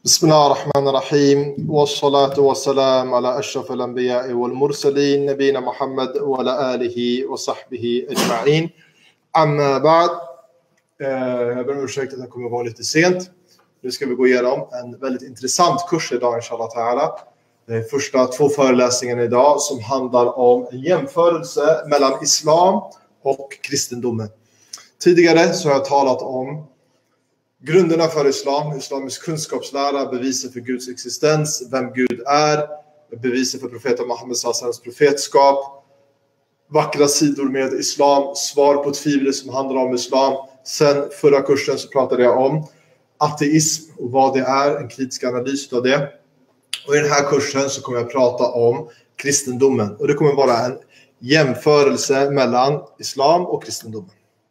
بسم الله الرحمن الرحيم والصلاة والسلام على أشرف الأنبياء والمرسلين نبينا محمد وعلى آله وصحبه أجمعين. أما بعد, jag ber om ursäkt att jag kommer vara lite sent. Nu ska vi gå igenom en väldigt intressant kurs idag, inshallah ta'ala. Det är första 2 föreläsningarna idag som handlar om en jämförelse mellan islam och kristendomen. Tidigare så har jag talat om grunderna för islam, islamisk kunskapslära, beviser för Guds existens, vem Gud är, beviser för profeten Muhammed s.a.s. profetskap, vackra sidor med islam, svar på tvivel som handlar om islam. Sen förra kursen så pratade jag om ateism och vad det är, en kritisk analys av det. Och i den här kursen så kommer jag prata om kristendomen. Och det kommer vara en jämförelse mellan islam och kristendomen.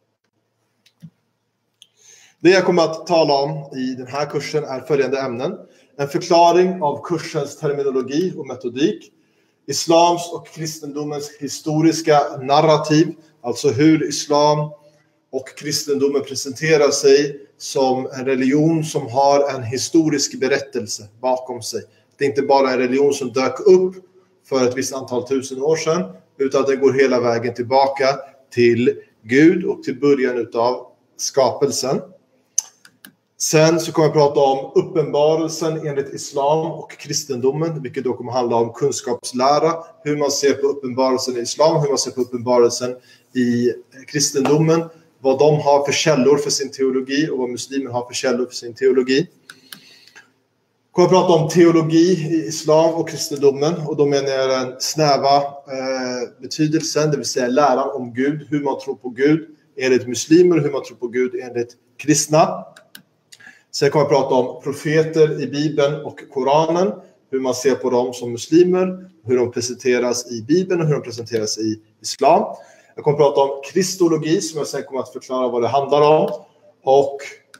Det jag kommer att tala om i den här kursen är följande ämnen. En förklaring av kursens terminologi och metodik. Islams och kristendomens historiska narrativ. Alltså hur islam och kristendomen presenterar sig som en religion som har en historisk berättelse bakom sig. Det är inte bara en religion som dök upp för ett visst antal tusen år sedan, utan det går hela vägen tillbaka till Gud och till början av skapelsen. Sen så kommer jag prata om uppenbarelsen enligt islam och kristendomen, vilket då kommer handla om kunskapslära, hur man ser på uppenbarelsen i islam, hur man ser på uppenbarelsen i kristendomen, vad de har för källor för sin teologi och vad muslimer har för källor för sin teologi. Jag kommer att prata om teologi i islam och kristendomen, och då menar jag den snäva betydelsen, det vill säga läran om Gud, hur man tror på Gud enligt muslimer, hur man tror på Gud enligt kristna. Sen kommer jag prata om profeter i Bibeln och Koranen, hur man ser på dem som muslimer, hur de presenteras i Bibeln och hur de presenteras i islam. Jag kommer att prata om kristologi som jag sen kommer att förklara vad det handlar om, och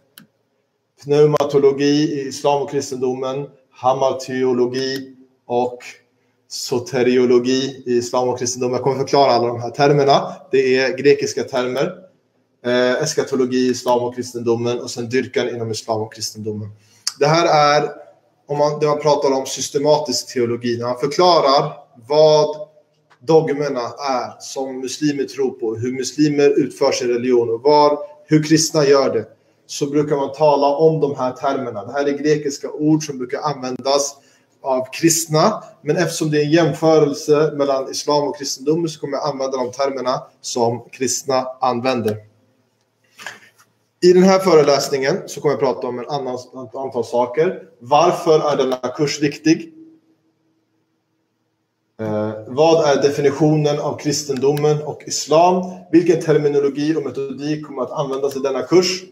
pneumatologi i islam och kristendomen, hamarteologi och soteriologi i islam och kristendomen. Jag kommer att förklara alla de här termerna. Det är grekiska termer. Eskatologi i islam och kristendomen, och sen dyrkan inom islam och kristendomen. Det här är det man pratar om systematisk teologi, när man förklarar vad dogmerna är som muslimer tror på, hur muslimer utför sin religion och hur kristna gör det, så brukar man tala om de här termerna. Det här är grekiska ord som brukar användas av kristna, men eftersom det är en jämförelse mellan islam och kristendomen så kommer jag använda de termerna som kristna använder. I den här föreläsningen så kommer jag prata om ett antal saker. Varför är denna kurs viktig? Vad är definitionen av kristendomen och islam? Vilken terminologi och metodik kommer att användas i denna kurs?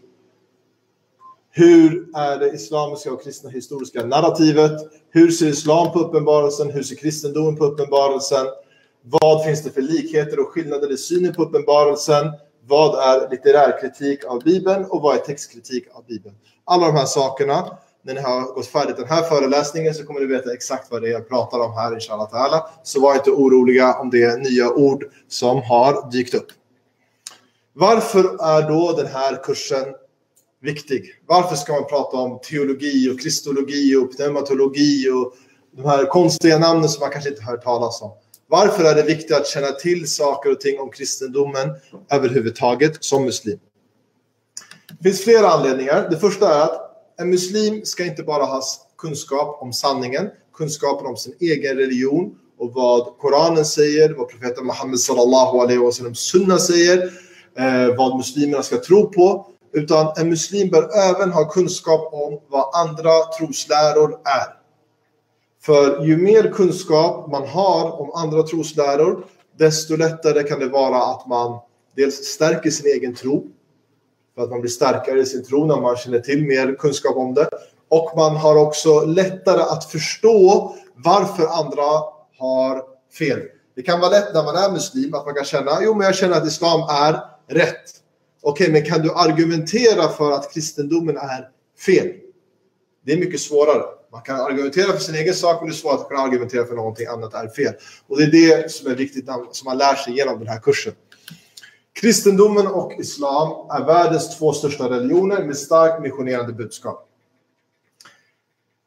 Hur är det islamiska och kristna historiska narrativet? Hur ser islam på uppenbarelsen? Hur ser kristendomen på uppenbarelsen? Vad finns det för likheter och skillnader i synen på uppenbarelsen? Vad är litterär kritik av Bibeln och vad är textkritik av Bibeln? Alla de här sakerna, när ni har gått färdigt den här föreläsningen så kommer ni veta exakt vad det är jag pratar om här, inshallah ta'ala. Så var inte oroliga om det är nya ord som har dykt upp. Varför är då den här kursen viktig? Varför ska man prata om teologi och kristologi och pneumatologi och de här konstiga namnen som man kanske inte hört talas om? Varför är det viktigt att känna till saker och ting om kristendomen överhuvudtaget som muslim? Det finns flera anledningar. Det första är att en muslim ska inte bara ha kunskap om sanningen, kunskapen om sin egen religion och vad Koranen säger, vad profeten Muhammed sallallahu alaihi wasallam sunna säger, vad muslimerna ska tro på, utan en muslim bör även ha kunskap om vad andra trosläror är. För ju mer kunskap man har om andra trosläror, desto lättare kan det vara att man dels stärker sin egen tro, för att man blir starkare i sin tro när man känner till mer kunskap om det. Och man har också lättare att förstå varför andra har fel. Det kan vara lätt när man är muslim att man kan känna, men jag känner att islam är rätt. Okej, men kan du argumentera för att kristendomen är fel? Det är mycket svårare. Man kan argumentera för sin egen sak, men det är svårt att kunna argumentera för någonting annat är fel. Och det är det som är viktigt som man lär sig genom den här kursen. Kristendomen och islam är världens 2 största religioner med starkt missionerande budskap.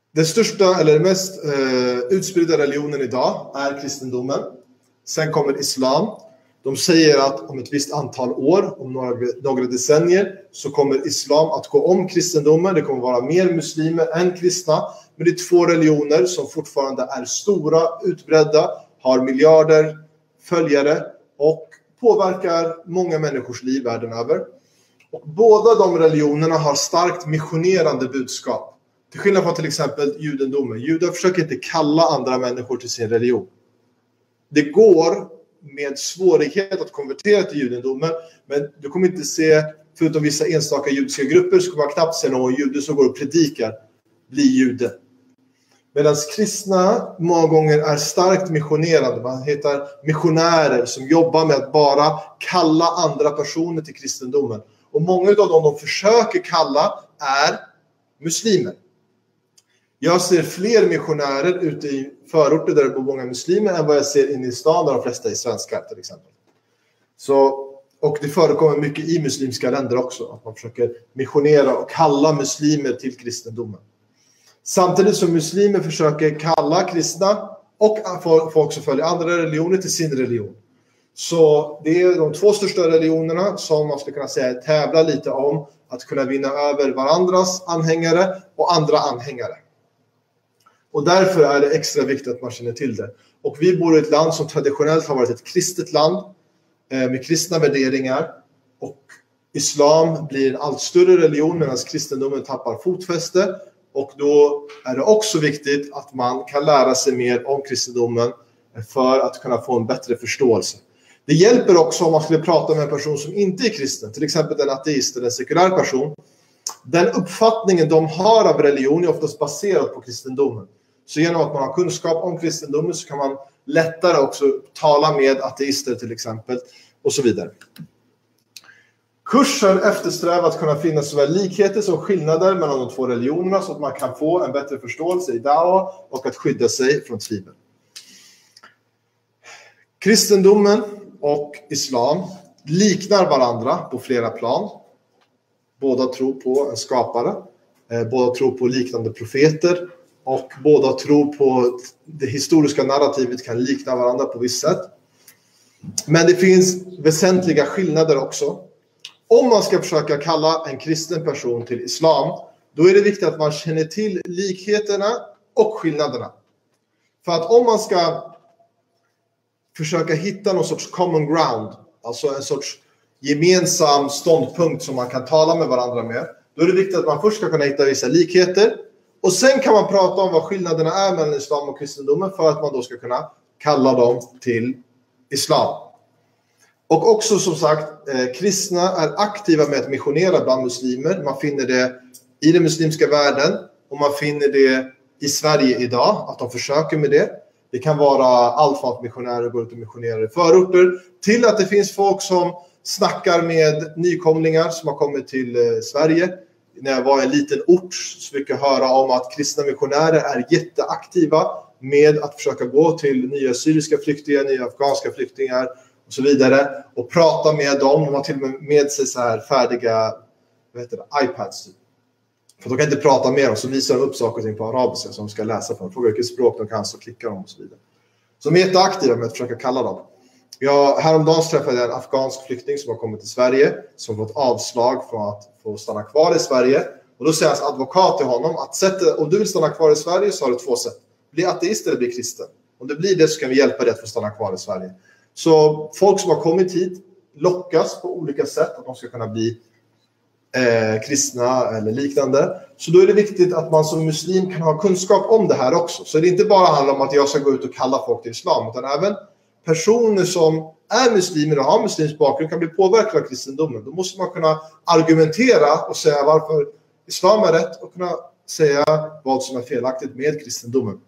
Den största eller mest utspridda religionen idag är kristendomen. Sen kommer islam. De säger att om ett visst antal år, om några decennier, så kommer islam att gå om kristendomen. Det kommer vara mer muslimer än kristna. Men det är två religioner som fortfarande är stora, utbredda, har miljarder följare och påverkar många människors liv världen över. Och båda de religionerna har starkt missionerande budskap. Till skillnad från till exempel judendomen. Judar försöker inte kalla andra människor till sin religion. Det går med svårighet att konvertera till judendomen, men du kommer inte se, förutom vissa enstaka judiska grupper, så kommer man knappt se någon jude som går och predikar, bli jude. Medan kristna många gånger är starkt missionerande. Man heter missionärer som jobbar med att bara kalla andra personer till kristendomen. Och många av dem de försöker kalla är muslimer. Jag ser fler missionärer ute i förorter där det bor många muslimer än vad jag ser inne i stan där de flesta är svenskar till exempel. Och det förekommer mycket i muslimska länder också. Att man försöker missionera och kalla muslimer till kristendomen. Samtidigt som muslimer försöker kalla kristna och folk som följer andra religioner till sin religion. Så det är de två största religionerna som man skulle kunna säga tävlar lite om att kunna vinna över varandras anhängare och andra anhängare. Och därför är det extra viktigt att man känner till det. Och vi bor i ett land som traditionellt har varit ett kristet land med kristna värderingar. Och islam blir en allt större religion medan kristendomen tappar fotfäste. Och då är det också viktigt att man kan lära sig mer om kristendomen för att kunna få en bättre förståelse. Det hjälper också om man skulle prata med en person som inte är kristen, till exempel en ateist eller en sekulär person. Den uppfattningen de har av religion är oftast baserad på kristendomen. Så genom att man har kunskap om kristendomen så kan man lättare också tala med ateister till exempel och så vidare. Kursen eftersträvar att kunna finna såväl likheter som skillnader mellan de två religionerna så att man kan få en bättre förståelse i dawa och att skydda sig från tvivel. Kristendomen och islam liknar varandra på flera plan. Båda tror på en skapare, båda tror på liknande profeter och båda tror på det historiska narrativet kan likna varandra på visst sätt. Men det finns väsentliga skillnader också. Om man ska försöka kalla en kristen person till islam, då är det viktigt att man känner till likheterna och skillnaderna. För att om man ska försöka hitta någon sorts common ground, alltså en sorts gemensam ståndpunkt som man kan tala med varandra med, då är det viktigt att man först ska kunna hitta vissa likheter och sen kan man prata om vad skillnaderna är mellan islam och kristendomen för att man då ska kunna kalla dem till islam. Och också som sagt, kristna är aktiva med att missionera bland muslimer. Man finner det i den muslimska världen och man finner det i Sverige idag, att de försöker med det. Det kan vara allt från att missionärer går ut och missionerar i förorter till att det finns folk som snackar med nykomlingar som har kommit till Sverige. När jag var i en liten ort så fick jag höra om att kristna missionärer är jätteaktiva med att försöka gå till nya syriska flyktingar, nya afghanska flyktingar och så vidare och prata med dem. De har till och med sig så här färdiga iPads. För de kan inte prata med dem så visar de upp saker och ting på arabiska som de ska läsa för. De frågar vilket språk de kan så klickar de och så vidare. Så de är jätteaktiva med att försöka kalla dem. Häromdagen träffade jag en afghansk flykting som har kommit till Sverige som fått avslag från att få stanna kvar i Sverige. Och då säger hans advokat till honom att om du vill stanna kvar i Sverige så har du två sätt. Bli ateist eller bli kristen. Om det blir det så kan vi hjälpa dig att få stanna kvar i Sverige. Så folk som har kommit hit lockas på olika sätt att de ska kunna bli kristna eller liknande. Så då är det viktigt att man som muslim kan ha kunskap om det här också. Så det inte bara handlar om att jag ska gå ut och kalla folk till islam, utan även personer som är muslimer och har muslimsk bakgrund kan bli påverkade av kristendomen. Då måste man kunna argumentera och säga varför islam är rätt och kunna säga vad som är felaktigt med kristendomen.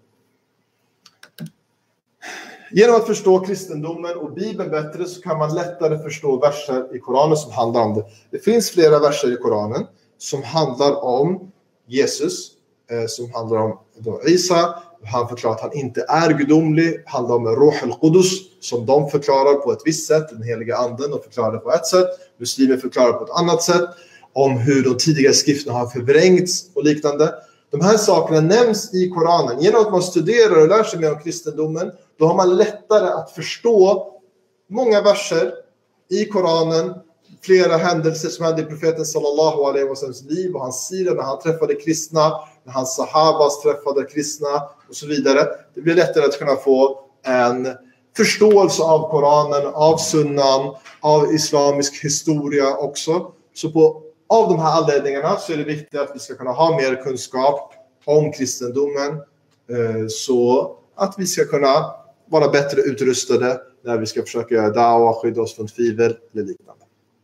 Genom att förstå kristendomen och Bibeln bättre så kan man lättare förstå verser i Koranen som handlar om det. Det finns flera verser i Koranen som handlar om Jesus, som handlar om Isa. Han förklarar att han inte är gudomlig. Handlar om Ruh al-Qudus som de förklarar på ett visst sätt. Den heliga anden, de förklarar det på ett sätt. Muslimer förklarar på ett annat sätt. Om hur de tidigare skrifterna har förvrängts och liknande. De här sakerna nämns i Koranen. Genom att man studerar och lär sig mer om kristendomen, då har man lättare att förstå många verser i Koranen, flera händelser som hände i profeten sallallahu alaihi wasallams liv och hans sida när han träffade kristna, när hans sahabas träffade kristna och så vidare. Det blir lättare att kunna få en förståelse av Koranen, av sunnan, av islamisk historia också. Så av de här anledningarna så är det viktigt att vi ska kunna ha mer kunskap om kristendomen så att vi ska kunna vara bättre utrustade när vi ska försöka göra da'wa, skydda oss från tvivel eller liknande.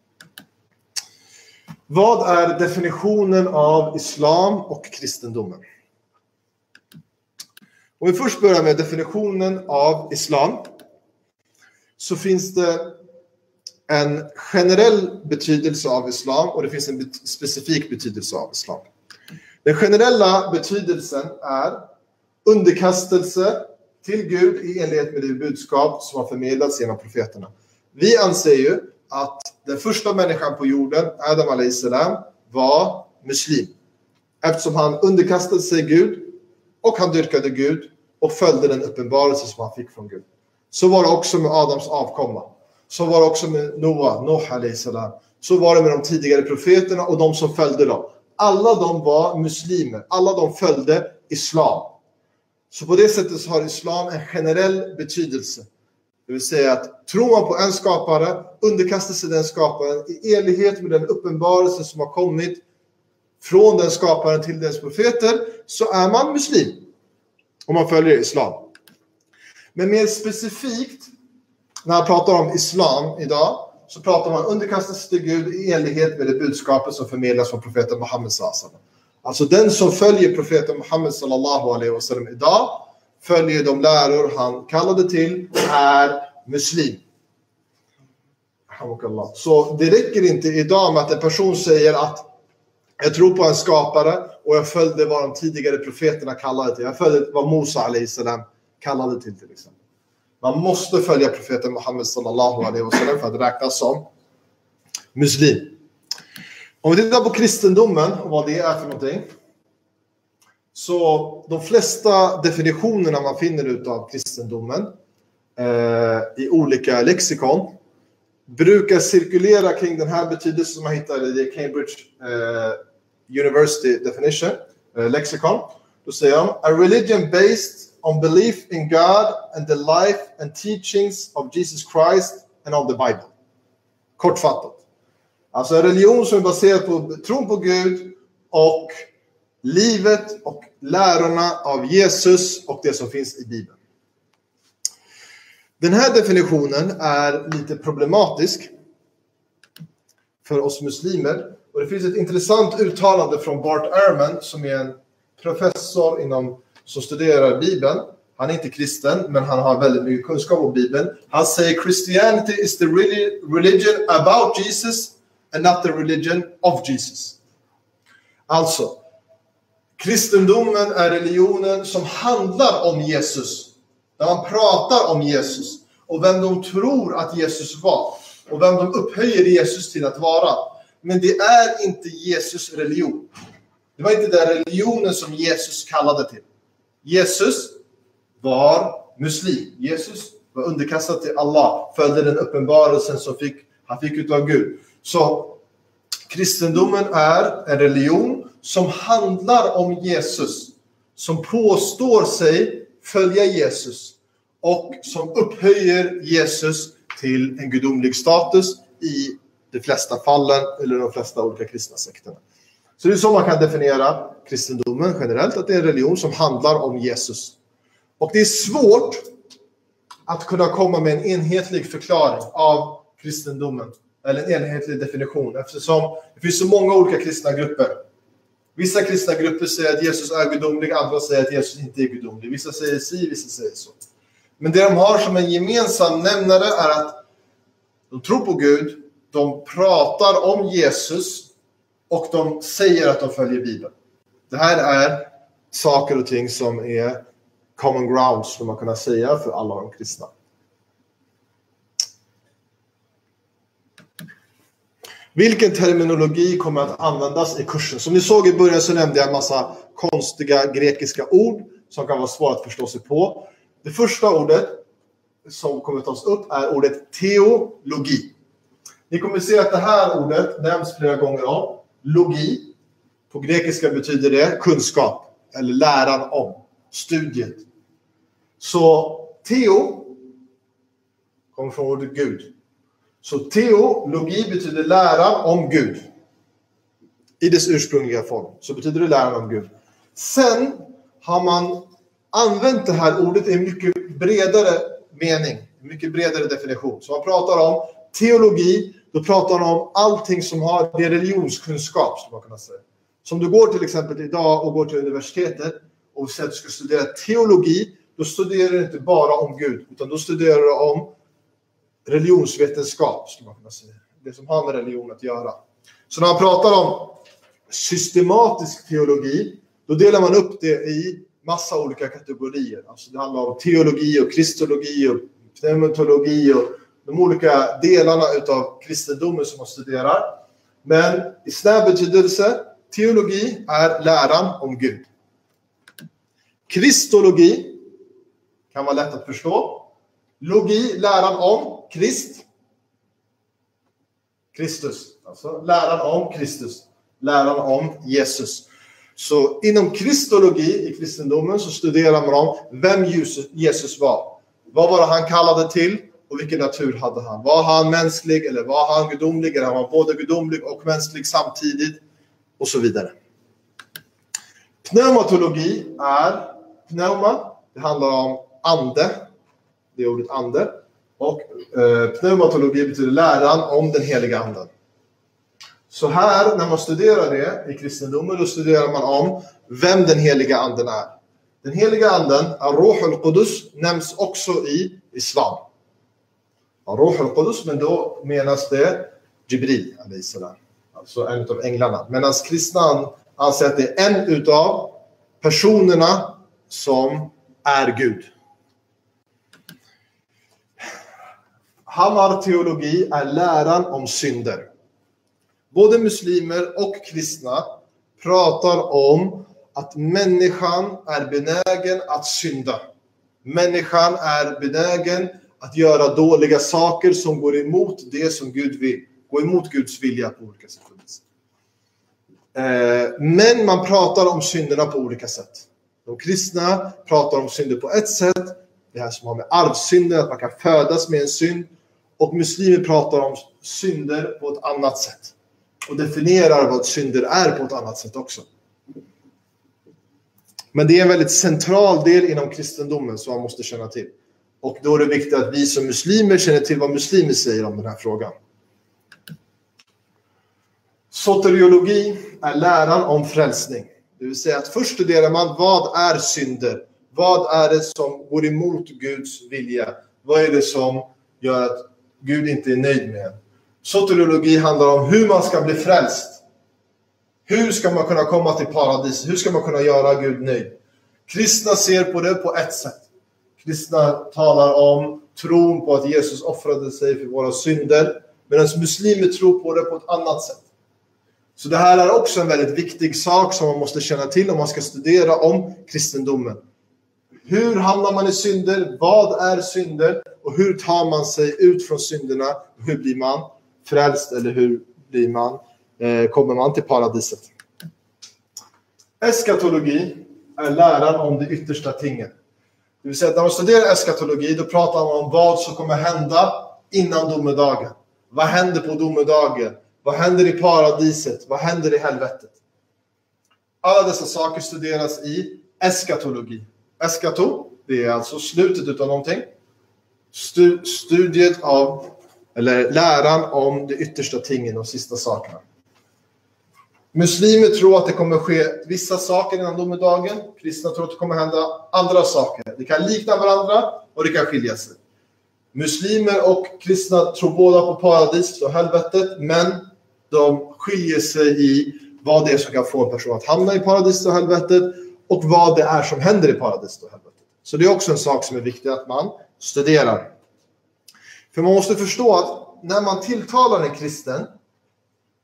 Vad är definitionen av islam och kristendomen? Om vi först börjar med definitionen av islam, så finns det en generell betydelse av islam och det finns en specifik betydelse av islam. Den generella betydelsen är underkastelse till Gud i enlighet med det budskap som har förmedlats genom profeterna. Vi anser ju att den första människan på jorden, Adam a.s. var muslim. Eftersom han underkastade sig Gud och han dyrkade Gud och följde den uppenbarelse som han fick från Gud. Så var det också med Adams avkomma. Så var det också med Noah a.s. Så var det med de tidigare profeterna och de som följde dem. Alla de var muslimer. Alla de följde islam. Så på det sättet så har islam en generell betydelse. Det vill säga att tror man på en skapare, underkastar sig den skaparen i enlighet med den uppenbarelse som har kommit från den skaparen till dess profeter, så är man muslim. Om man följer islam. Men mer specifikt, när man pratar om islam idag, så pratar man underkasta sig till Gud i enlighet med det budskapet som förmedlas från profeten Muhammed sallallahu. Alltså den som följer profeten Muhammed sallallahu alaihi wasallam idag, följer de läror han kallade till, är muslim. Så det räcker inte idag med att en person säger att jag tror på en skapare och jag följde vad de tidigare profeterna kallade till. Jag följde vad Musa alaihi salam kallade till exempel. Man måste följa profeten Muhammed sallallahu alaihi wasallam för att räknas som muslim. Om vi tittar på kristendomen och vad det är för någonting. Så de flesta definitionerna man finner utav kristendomen i olika lexikon brukar cirkulera kring den här betydelsen som man hittar i Cambridge University definition, lexikon. Då säger de, a religion based on belief in God and the life and teachings of Jesus Christ and on the Bible. Kortfattat. Alltså en religion som är baserad på tron på Gud och livet och lärorna av Jesus och det som finns i Bibeln. Den här definitionen är lite problematisk för oss muslimer. Och det finns ett intressant uttalande från Bart Ehrman som är en professor som studerar Bibeln. Han är inte kristen, men han har väldigt mycket kunskap om Bibeln. Han säger Christianity is the religion about Jesus and not the religion of Jesus. Alltså, kristendomen är religionen som handlar om Jesus. När man pratar om Jesus och vem de tror att Jesus var och vem de upphöjer Jesus till att vara. Men det är inte Jesus religion. Det var inte den religionen som Jesus kallade till. Jesus var muslim. Jesus var underkastad till Allah. Följde den uppenbarelsen som han fick utav Gud. Så kristendomen är en religion som handlar om Jesus. Som påstår sig följa Jesus. Och som upphöjer Jesus till en gudomlig status i de flesta fallen eller de flesta olika kristna sekterna. Så det är så man kan definiera kristendomen generellt, att det är en religion som handlar om Jesus. Och det är svårt att kunna komma med en enhetlig förklaring av kristendomen, eller en enhetlig definition, eftersom det finns så många olika kristna grupper. Vissa kristna grupper säger att Jesus är gudomlig, andra säger att Jesus inte är gudomlig. Vissa säger si, vissa säger så. Men det de har som en gemensam nämnare är att de tror på Gud, de pratar om Jesus och de säger att de följer Bibeln. Det här är saker och ting som är common grounds, som man kan säga, för alla de kristna. Vilken terminologi kommer att användas i kursen? Som ni såg i början så nämnde jag en massa konstiga grekiska ord som kan vara svåra att förstå sig på. Det första ordet som kommer att tas upp är ordet teologi. Ni kommer att se att det här ordet nämns flera gånger om. Logi, på grekiska betyder det kunskap eller läran om, studiet. Så teo kommer från ordet Gud. Så teologi betyder läran om Gud. I dess ursprungliga form så betyder det läran om Gud. Sen har man använt det här ordet i en mycket bredare mening, en mycket bredare definition. Så man pratar om teologi, då pratar man om allting som har det religionskunskap, som man kan säga. Som du går till exempel idag och går till universitetet och säger att du ska studera teologi, då studerar du inte bara om Gud, utan då studerar du om religionsvetenskap, skulle man kunna säga. Det som har med religion att göra. Så när man pratar om systematisk teologi, då delar man upp det i massa olika kategorier. Alltså det handlar om teologi och kristologi och pneumatologi och de olika delarna utav kristendomen som man studerar. Men i snäv betydelse, teologi är läran om Gud. Kristologi kan vara lätt att förstå. Logi, läran om Kristus. Alltså läran om Kristus. Läran om Jesus. Så inom kristologi i kristendomen så studerar man om vem Jesus var. Vad var det han kallade till och vilken natur hade han? Var han mänsklig eller var han gudomlig? Eller han var både gudomlig och mänsklig samtidigt? Och så vidare. Pneumatologi är pneuma. Det handlar om ande. Det är ordet ande. Och pneumatologi betyder läran om den heliga anden. Så här, när man studerar det i kristendomen, då studerar man om vem den heliga anden är. Den heliga anden, Ar-Ruh al-Qudus, nämns också i islam. Ar-Ruh al-Qudus, men då menas det Jibril, alltså en av änglarna. Medan kristna anser att det är en utav personerna som är Gud. Hammar-teologi är läran om synder. Både muslimer och kristna pratar om att människan är benägen att synda. Människan är benägen att göra dåliga saker som går emot det som Gud vill. Går emot Guds vilja på olika sätt. Men man pratar om synderna på olika sätt. De kristna pratar om synder på ett sätt. Det här som har med arvsynder, att man kan födas med en synd. Och muslimer pratar om synder på ett annat sätt. Och definierar vad synder är på ett annat sätt också. Men det är en väldigt central del inom kristendomen som man måste känna till. Och då är det viktigt att vi som muslimer känner till vad muslimer säger om den här frågan. Soteriologi är läran om frälsning. Det vill säga att först studerar man vad är synder. Vad är det som går emot Guds vilja? Vad är det som gör att Gud inte är nöjd med en? Soteriologi handlar om hur man ska bli frälst. Hur ska man kunna komma till paradis? Hur ska man kunna göra Gud nöjd? Kristna ser på det på ett sätt. Kristna talar om tron på att Jesus offrade sig för våra synder. Medan muslimer tror på det på ett annat sätt. Så det här är också en väldigt viktig sak som man måste känna till om man ska studera om kristendomen. Hur hamnar man i synder? Vad är synder? Och hur tar man sig ut från synderna? Hur blir man frälst? Eller hur blir man, kommer man till paradiset? Eskatologi är läran om det yttersta tingen. Det vill säga att när man studerar eskatologi, då pratar man om vad som kommer hända innan domedagen. Vad händer på domedagen? Vad händer i paradiset? Vad händer i helvetet? Alla dessa saker studeras i eskatologi. Eskato, det är alltså slutet utav någonting. Studiet av, eller läran om de yttersta tingen, de sista sakerna. Muslimer tror att det kommer ske vissa saker innan domedagen. Kristna tror att det kommer hända andra saker. Det kan likna varandra och det kan skilja sig. Muslimer och kristna tror båda på paradis och helvetet, men de skiljer sig i vad det är som kan få en person att hamna i paradis och helvetet och vad det är som händer i paradis och helvetet. Så det är också en sak som är viktig att man studerar. För man måste förstå att när man tilltalar en kristen,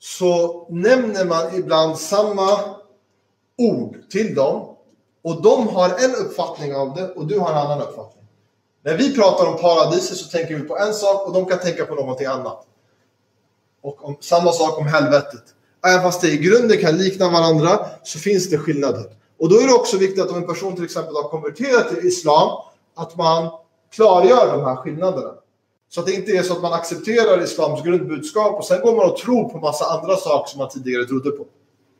så nämner man ibland samma ord till dem. Och de har en uppfattning av det och du har en annan uppfattning. När vi pratar om paradiset så tänker vi på en sak och de kan tänka på någonting annat. Och samma sak om helvetet. Även fast det i grunden kan likna varandra så finns det skillnader. Och då är det också viktigt att om en person till exempel har konverterat till islam, att man klargör de här skillnaderna. Så att det inte är så att man accepterar islams grundbudskap och sen går man och tror på massa andra saker som man tidigare trodde på.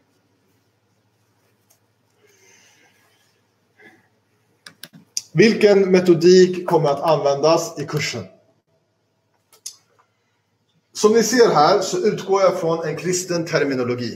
Vilken metodik kommer att användas i kursen? Som ni ser här så utgår jag från en kristen terminologi.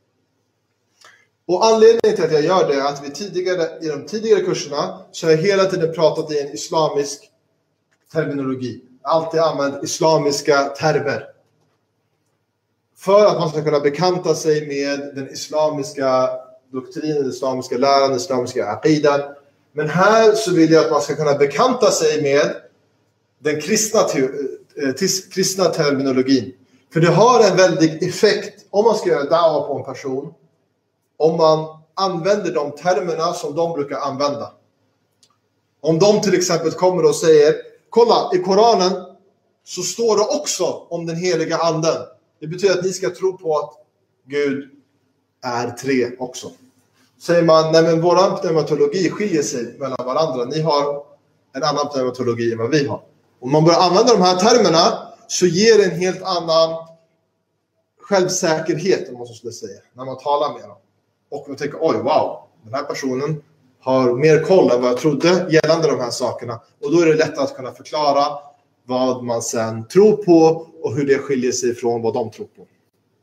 Och anledningen till att jag gör det är att i de tidigare kurserna så har jag hela tiden pratat i en islamisk terminologi. Alltid använt islamiska termer. För att man ska kunna bekanta sig med den islamiska doktrinen, den islamiska läran, den islamiska aqidan. Men här så vill jag att man ska kunna bekanta sig med den kristna terminologin. För det har en väldig effekt om man ska göra da'wa på en person. Om man använder de termerna som de brukar använda. Om de till exempel kommer och säger, kolla i Koranen så står det också om den heliga anden. Det betyder att ni ska tro på att Gud är tre också. Säger man, nej men vår pneumatologi skiljer sig mellan varandra. Ni har en annan pneumatologi än vad vi har. Om man börjar använda de här termerna så ger det en helt annan självsäkerhet, om man så skulle säga, när man talar med dem. Och man tänker, oj wow, den här personen har mer koll än vad jag trodde gällande de här sakerna. Och då är det lättare att kunna förklara vad man sen tror på och hur det skiljer sig från vad de tror på.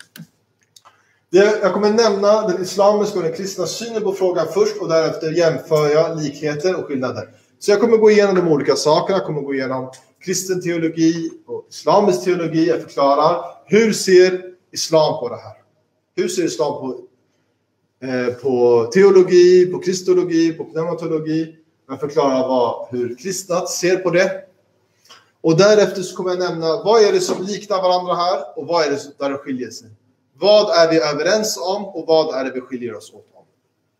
Jag kommer nämna den islamiska och den kristna synen på frågan först och därefter jämför jag likheter och skillnader. Så jag kommer gå igenom de olika sakerna, jag kommer gå igenom kristen teologi och islamisk teologi. Jag förklarar hur ser islam på det här. Hur ser islam på teologi, på kristologi, på pneumatologi. Jag förklarar hur kristna ser på det. Och därefter så kommer jag nämna vad är det som liknar varandra här och vad är det där det skiljer sig. Vad är vi överens om och vad är det vi skiljer oss åt om.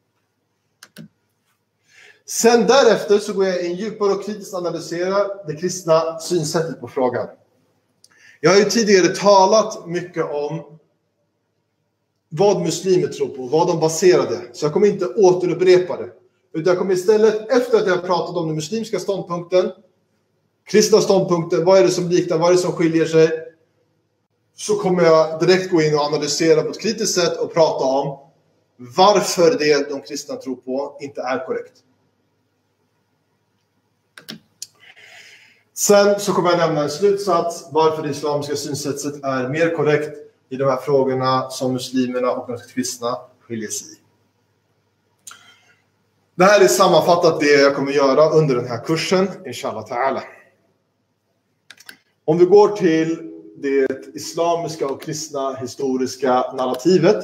Sen därefter så går jag in djupare och kritiskt analyserar det kristna synsättet på frågan. Jag har ju tidigare talat mycket om vad muslimer tror på, vad de baserar det. Så jag kommer inte återupprepa det. Utan jag kommer istället, efter att jag har pratat om den muslimska ståndpunkten, kristna ståndpunkten, vad är det som liknar, vad är det som skiljer sig, så kommer jag direkt gå in och analysera på ett kritiskt sätt och prata om varför det de kristna tror på inte är korrekt. Sen så kommer jag nämna en slutsats varför det islamiska synsättet är mer korrekt i de här frågorna som muslimerna och de kristna skiljer sig i. Det här är sammanfattat det jag kommer göra under den här kursen, inshallah ta'ala. Om vi går till det islamiska och kristna historiska narrativet.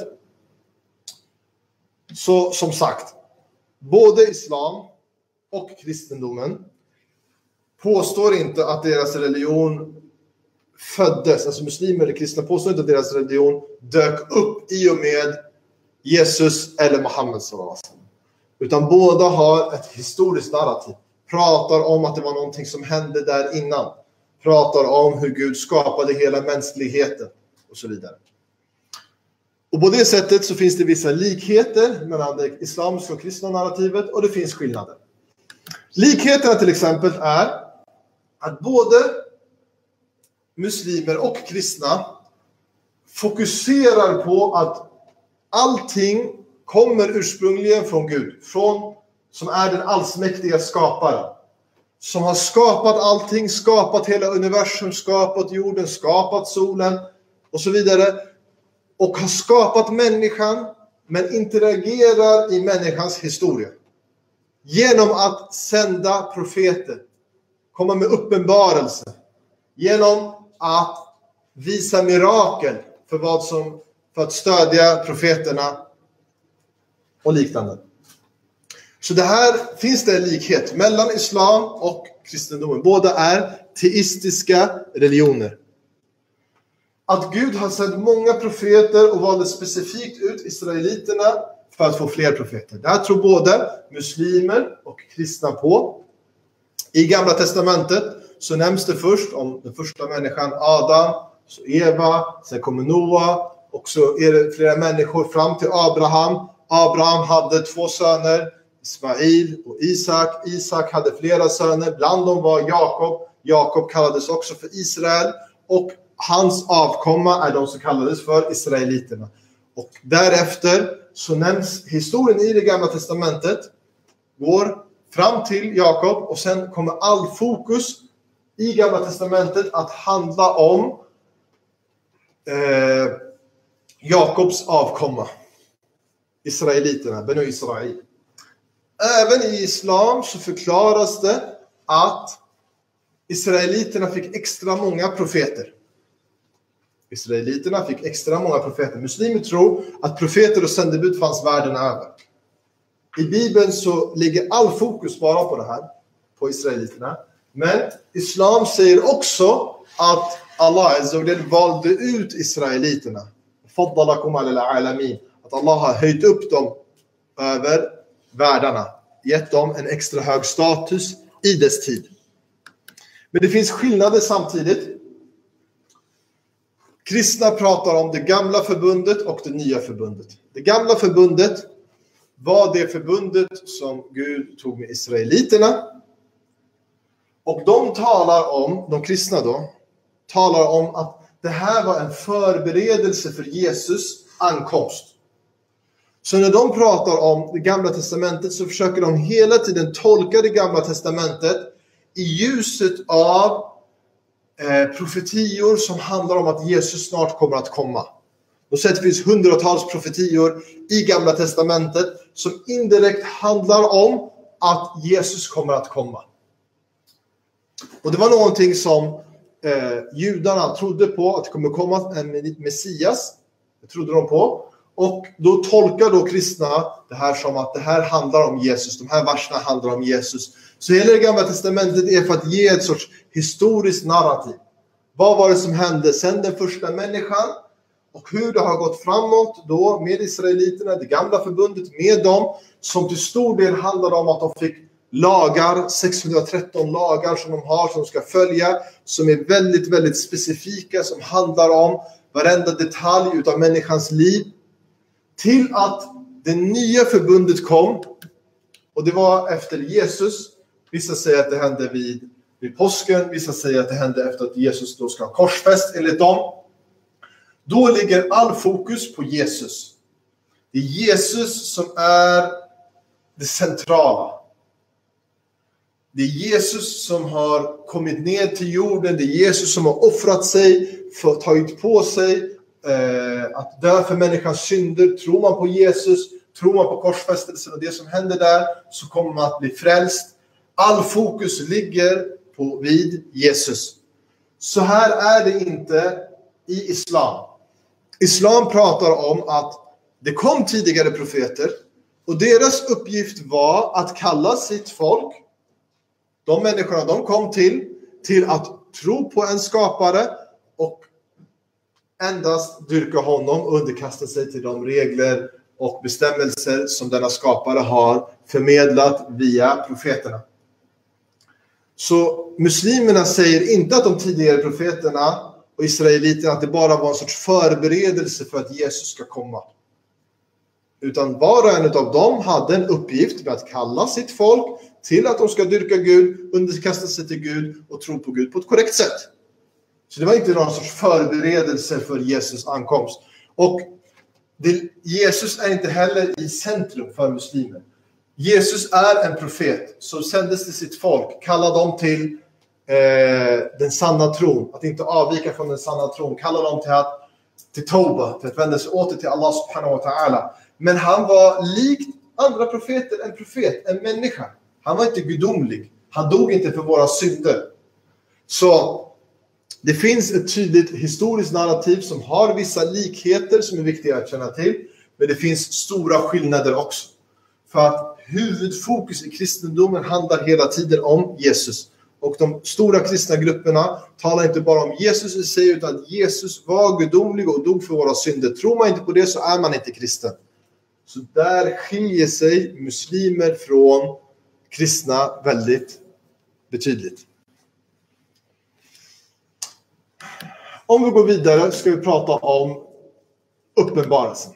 Så som sagt, både islam och kristendomen påstår inte att deras religion föddes, alltså muslimer eller kristna påstår inte att deras religion dök upp i och med Jesus eller Muhammed sallallahu alaihi wasallam. Utan båda har ett historiskt narrativ. Pratar om att det var någonting som hände där innan. Pratar om hur Gud skapade hela mänskligheten och så vidare. Och på det sättet så finns det vissa likheter mellan det islamiska och kristna narrativet och det finns skillnader. Likheterna till exempel är att både muslimer och kristna fokuserar på att allting kommer ursprungligen från Gud, som är den allsmäktiga skaparen. Som har skapat allting, skapat hela universum, skapat jorden, skapat solen och så vidare. Och har skapat människan, men interagerar i människans historia. Genom att sända profeter, komma med uppenbarelse. Genom att visa mirakel för att stödja profeterna och liknande. Så det här finns det en likhet mellan islam och kristendomen. Båda är teistiska religioner. att Gud har sänt många profeter och valde specifikt ut israeliterna för att få fler profeter. Det här tror både muslimer och kristna på. I Gamla testamentet så nämns det först om den första människan Adam, så Eva, sen kommer Noa och så är det flera människor fram till Abraham. Abraham hade 2 söner, Ismail och Isak. Isak hade flera söner, bland dem var Jakob. Jakob kallades också för Israel och hans avkomma är de som kallades för israeliterna. Och därefter så nämns historien i det Gamla testamentet går fram till Jakob och sen kommer all fokus i Gamla testamentet att handla om Jakobs avkomma. Israeliterna, Benu Israel. Även i islam så förklaras det att israeliterna fick extra många profeter. Israeliterna fick extra många profeter. Muslimer tror att profeter och sändebud fanns världen över. I Bibeln så ligger all fokus bara på det här, på israeliterna. Men islam säger också att Allah valde ut israeliterna. Faddalakum ala alamin. Att Allah har höjt upp dem över världarna. Gett dem en extra hög status i dess tid. Men det finns skillnader samtidigt. Kristna pratar om det gamla förbundet och det nya förbundet. Det gamla förbundet var det förbundet som Gud tog med israeliterna. Och de kristna då, talar om att det här var en förberedelse för Jesus ankomst. Så när de pratar om det gamla testamentet så försöker de hela tiden tolka det gamla testamentet i ljuset av profetior som handlar om att Jesus snart kommer att komma. Och så det finns hundratals profetior i Gamla testamentet som indirekt handlar om att Jesus kommer att komma. Och det var någonting som judarna trodde på, att det kommer komma en Messias. Det trodde de på. Och då tolkar då kristna det här som att det här handlar om Jesus. De här verserna handlar om Jesus. Så hela det Gamla testamentet är för att ge ett sorts historiskt narrativ. Vad var det som hände sedan den första människan? Och hur det har gått framåt då med israeliterna, det gamla förbundet med dem. Som till stor del handlar om att de fick lagar, 613 lagar som de har, som de ska följa. Som är väldigt, väldigt specifika, som handlar om varenda detalj utav människans liv. Till att det nya förbundet kom. Och det var efter Jesus. Vissa säger att det hände vid påsken. Vissa säger att det hände efter att Jesus då ska ha korsfäst enligt dem. Då ligger all fokus på Jesus. Det är Jesus som är det centrala. Det är Jesus som har kommit ner till jorden. Det är Jesus som har offrat sig, för tagit på sig att dö för människans synder. Tror man på Jesus, tror man på korsfästelsen och det som händer där, så kommer man att bli frälst. All fokus ligger vid Jesus. Så här är det inte i islam. Islam pratar om att det kom tidigare profeter och deras uppgift var att kalla sitt folk, de människorna de kom till att tro på en skapare och endast dyrka honom och underkasta sig till de regler och bestämmelser som denna skapare har förmedlat via profeterna. Så muslimerna säger inte att de tidigare profeterna och israeliterna att det bara var en sorts förberedelse för att Jesus ska komma. Utan var och en av dem hade en uppgift med att kalla sitt folk till att de ska dyrka Gud, underkasta sig till Gud och tro på Gud på ett korrekt sätt. Så det var inte någon sorts förberedelse för Jesus ankomst. Och Jesus är inte heller i centrum för muslimer. Jesus är en profet som sändes till sitt folk, kallade dem till den sanna tron, att inte avvika från den sanna tron, kallade dem till Toba, till att vända sig åter till Allah subhanahu wa ta'ala. Men han var likt andra profeter, en profet, en människa. Han var inte gudomlig. Han dog inte för våra synder. Så det finns ett tydligt historiskt narrativ som har vissa likheter som är viktiga att känna till. Men det finns stora skillnader också. För att huvudfokus i kristendomen handlar hela tiden om Jesus. och de stora kristna grupperna talar inte bara om Jesus i sig, utan att Jesus var gudomlig och dog för våra synder. Tror man inte på det så är man inte kristen. Så där skiljer sig muslimer från kristna väldigt betydligt. Om vi går vidare ska vi prata om uppenbarelsen.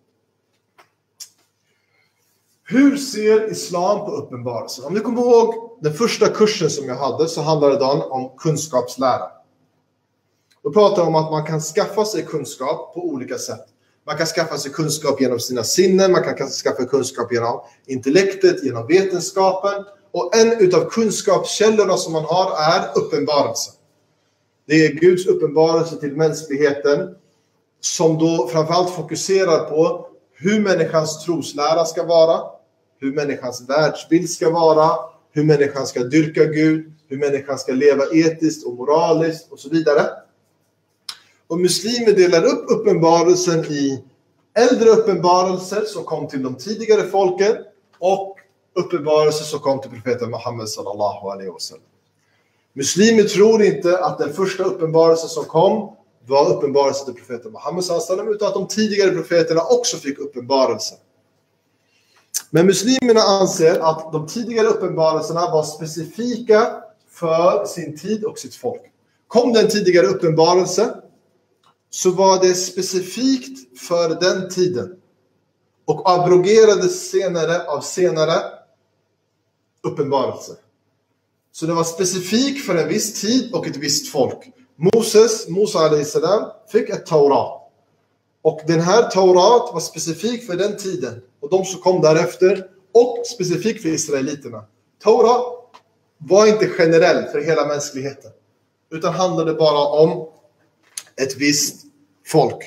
Hur ser islam på uppenbarelsen? Om ni kommer ihåg den första kursen som jag hade, så handlade den om kunskapslära. Då pratar jag om att man kan skaffa sig kunskap på olika sätt. Man kan skaffa sig kunskap genom sina sinnen, man kan skaffa kunskap genom intellektet, genom vetenskapen. Och en utav kunskapskällorna som man har är uppenbarelsen. Det är Guds uppenbarelse till mänskligheten som då framförallt fokuserar på hur människans troslära ska vara, hur människans världsbild ska vara, hur människan ska dyrka Gud, hur människan ska leva etiskt och moraliskt och så vidare. Och muslimer delar upp uppenbarelsen i äldre uppenbarelser som kom till de tidigare folken och uppenbarelser som kom till profeten Muhammed sallallahu alaihi wasallam. Muslimer tror inte att den första uppenbarelsen som kom var uppenbarelsen till profeten Muhammed sallallahu alaihi wasallam, utan att de tidigare profeterna också fick uppenbarelsen. Men muslimerna anser att de tidigare uppenbarelserna var specifika för sin tid och sitt folk. Kom den tidigare uppenbarelsen, så var det specifikt för den tiden och abrogerades senare av senare uppenbarelser. Så det var specifikt för en viss tid och ett visst folk. Musa alayhi salam fick ett Taurat. Och den här Taurat var specifik för den tiden och de som kom därefter, och specifikt för israeliterna. Taurat var inte generell för hela mänskligheten, utan handlade bara om ett visst folk.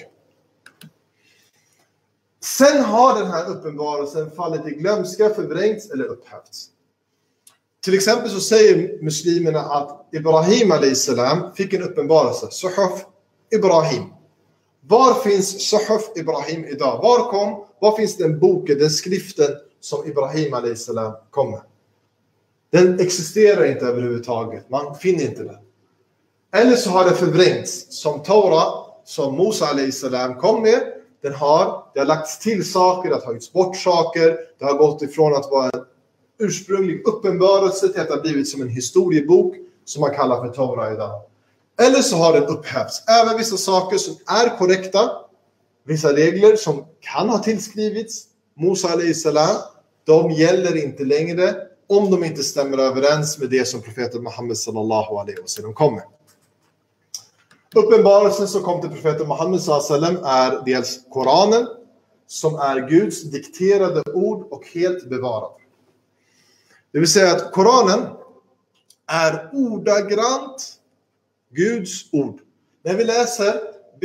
Sen har den här uppenbarelsen fallit i glömska, förvrängts eller upphävts. Till exempel så säger muslimerna att Ibrahim a.s. fick en uppenbarelse. Suhuf Ibrahim. Var finns Suhuf Ibrahim idag? Var finns den boken, den skriften som Ibrahim a.s. kom med? Den existerar inte överhuvudtaget. Man finner inte den. Eller så har det förvrängts. Som Torah, som Musa a.s. kom med. Det har lagts till saker, det har tagits bort saker. Det har gått ifrån att vara en ursprunglig uppenbarelse till att det har blivit som en historiebok som man kallar för Torah idag. Eller så har den upphävts. Även vissa saker som är korrekta, vissa regler som kan ha tillskrivits Musa a.s. de gäller inte längre om de inte stämmer överens med det som profeten Muhammed sallallahu alaihi wasallam kom med. Uppenbarelsen som kom till profeten Muhammed sallallahu alaihi wasallam är dels Koranen, som är Guds dikterade ord och helt bevarad. Det vill säga att Koranen är ordagrant Guds ord. När vi läser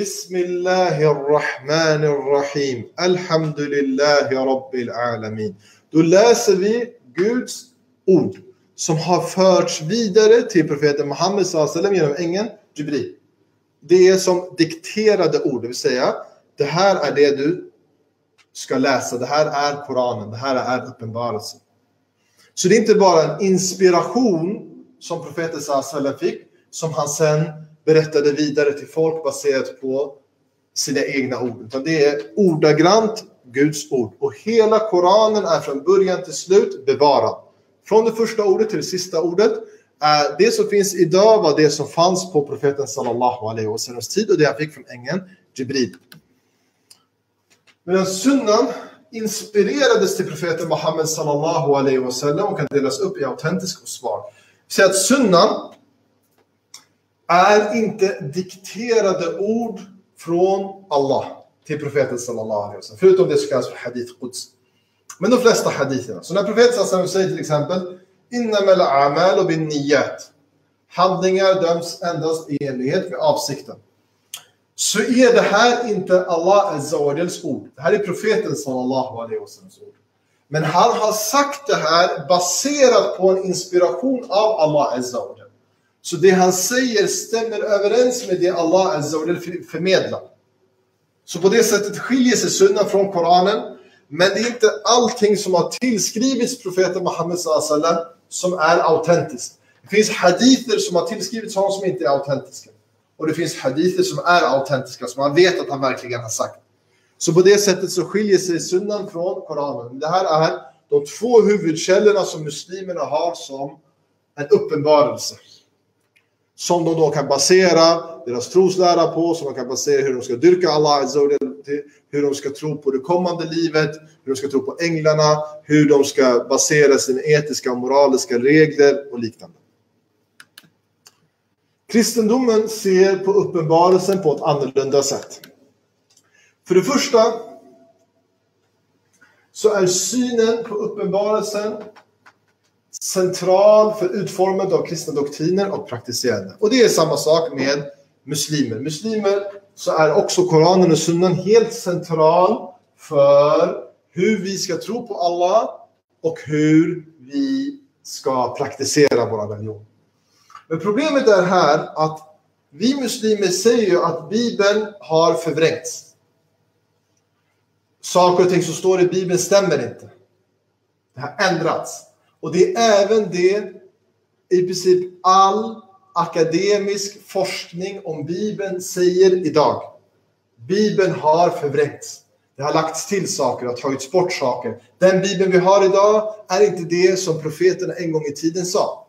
Bismillahirrahmanirrahim, Alhamdulillahi Rabbil Alamin, då läser vi Guds ord som har förts vidare till profeten Muhammed sallallahu alaihi wasallam genom ängeln Jibril. Det är som dikterade ord, det vill säga det här är det du ska läsa, det här är Koranen, det här är uppenbarelsen. Så det är inte bara en inspiration som profeten sallallahu alaihi wasallam fick, som han sen berättade vidare till folk baserat på sina egna ord. Utan det är ordagrant Guds ord. Och hela Koranen är från början till slut bevarad. Från det första ordet till det sista ordet. Det som finns idag var det som fanns på profeten sallallahu alaihi wasallams tid. Och det han fick från ängeln Jibril. Medan sunnan inspirerades till profeten Muhammed sallallahu alaihi wasallam och kan delas upp i autentisk och svar. Så att sunnan är inte dikterade ord från Allah till profeten sallallahu alaihi wasallam. Förutom det som kallas för hadith quds. Men de flesta haditherna. Så när profeten sallallahu alaihi wasallam säger till exempel innamal a'malu bin niyyat. Handlingar döms endast i enlighet med avsikten. Så är det här inte Allah azza wa jals ord. Det här är profeten sallallahu alaihi wasallams ord. Men han har sagt det här baserat på en inspiration av Allah azza wa jal. Så det han säger stämmer överens med det Allah azza wa jal förmedlar. Så på det sättet skiljer sig sunnan från Koranen. Men det är inte allting som har tillskrivits profeten Muhammed sallallahu alaihi wasallam som är autentiskt. Det finns hadither som har tillskrivits honom som inte är autentiska. Och det finns hadither som är autentiska, som man vet att han verkligen har sagt. Så på det sättet så skiljer sig sunnan från Koranen. Det här är de två huvudkällorna som muslimerna har som en uppenbarelse. Som de då kan basera deras troslära på, som de kan basera hur de ska dyrka Allah Azza wa Jalla, hur de ska tro på det kommande livet, hur de ska tro på änglarna, hur de ska basera sina etiska och moraliska regler och liknande. Kristendomen ser på uppenbarelsen på ett annorlunda sätt. För det första så är synen på uppenbarelsen central för utformandet av kristna doktriner och praktiserande. Och det är samma sak med muslimer. Muslimer så är också Koranen och sunnan helt central för hur vi ska tro på Allah och hur vi ska praktisera vår religion. Men problemet är här att vi muslimer säger ju att Bibeln har förvrängts. Saker och ting som står i Bibeln stämmer inte. Det har ändrats. Och det är även det i princip all akademisk forskning om Bibeln säger idag. Bibeln har förvrängts. Det har lagts till saker och tagits bort saker. Den Bibeln vi har idag är inte det som profeterna en gång i tiden sa.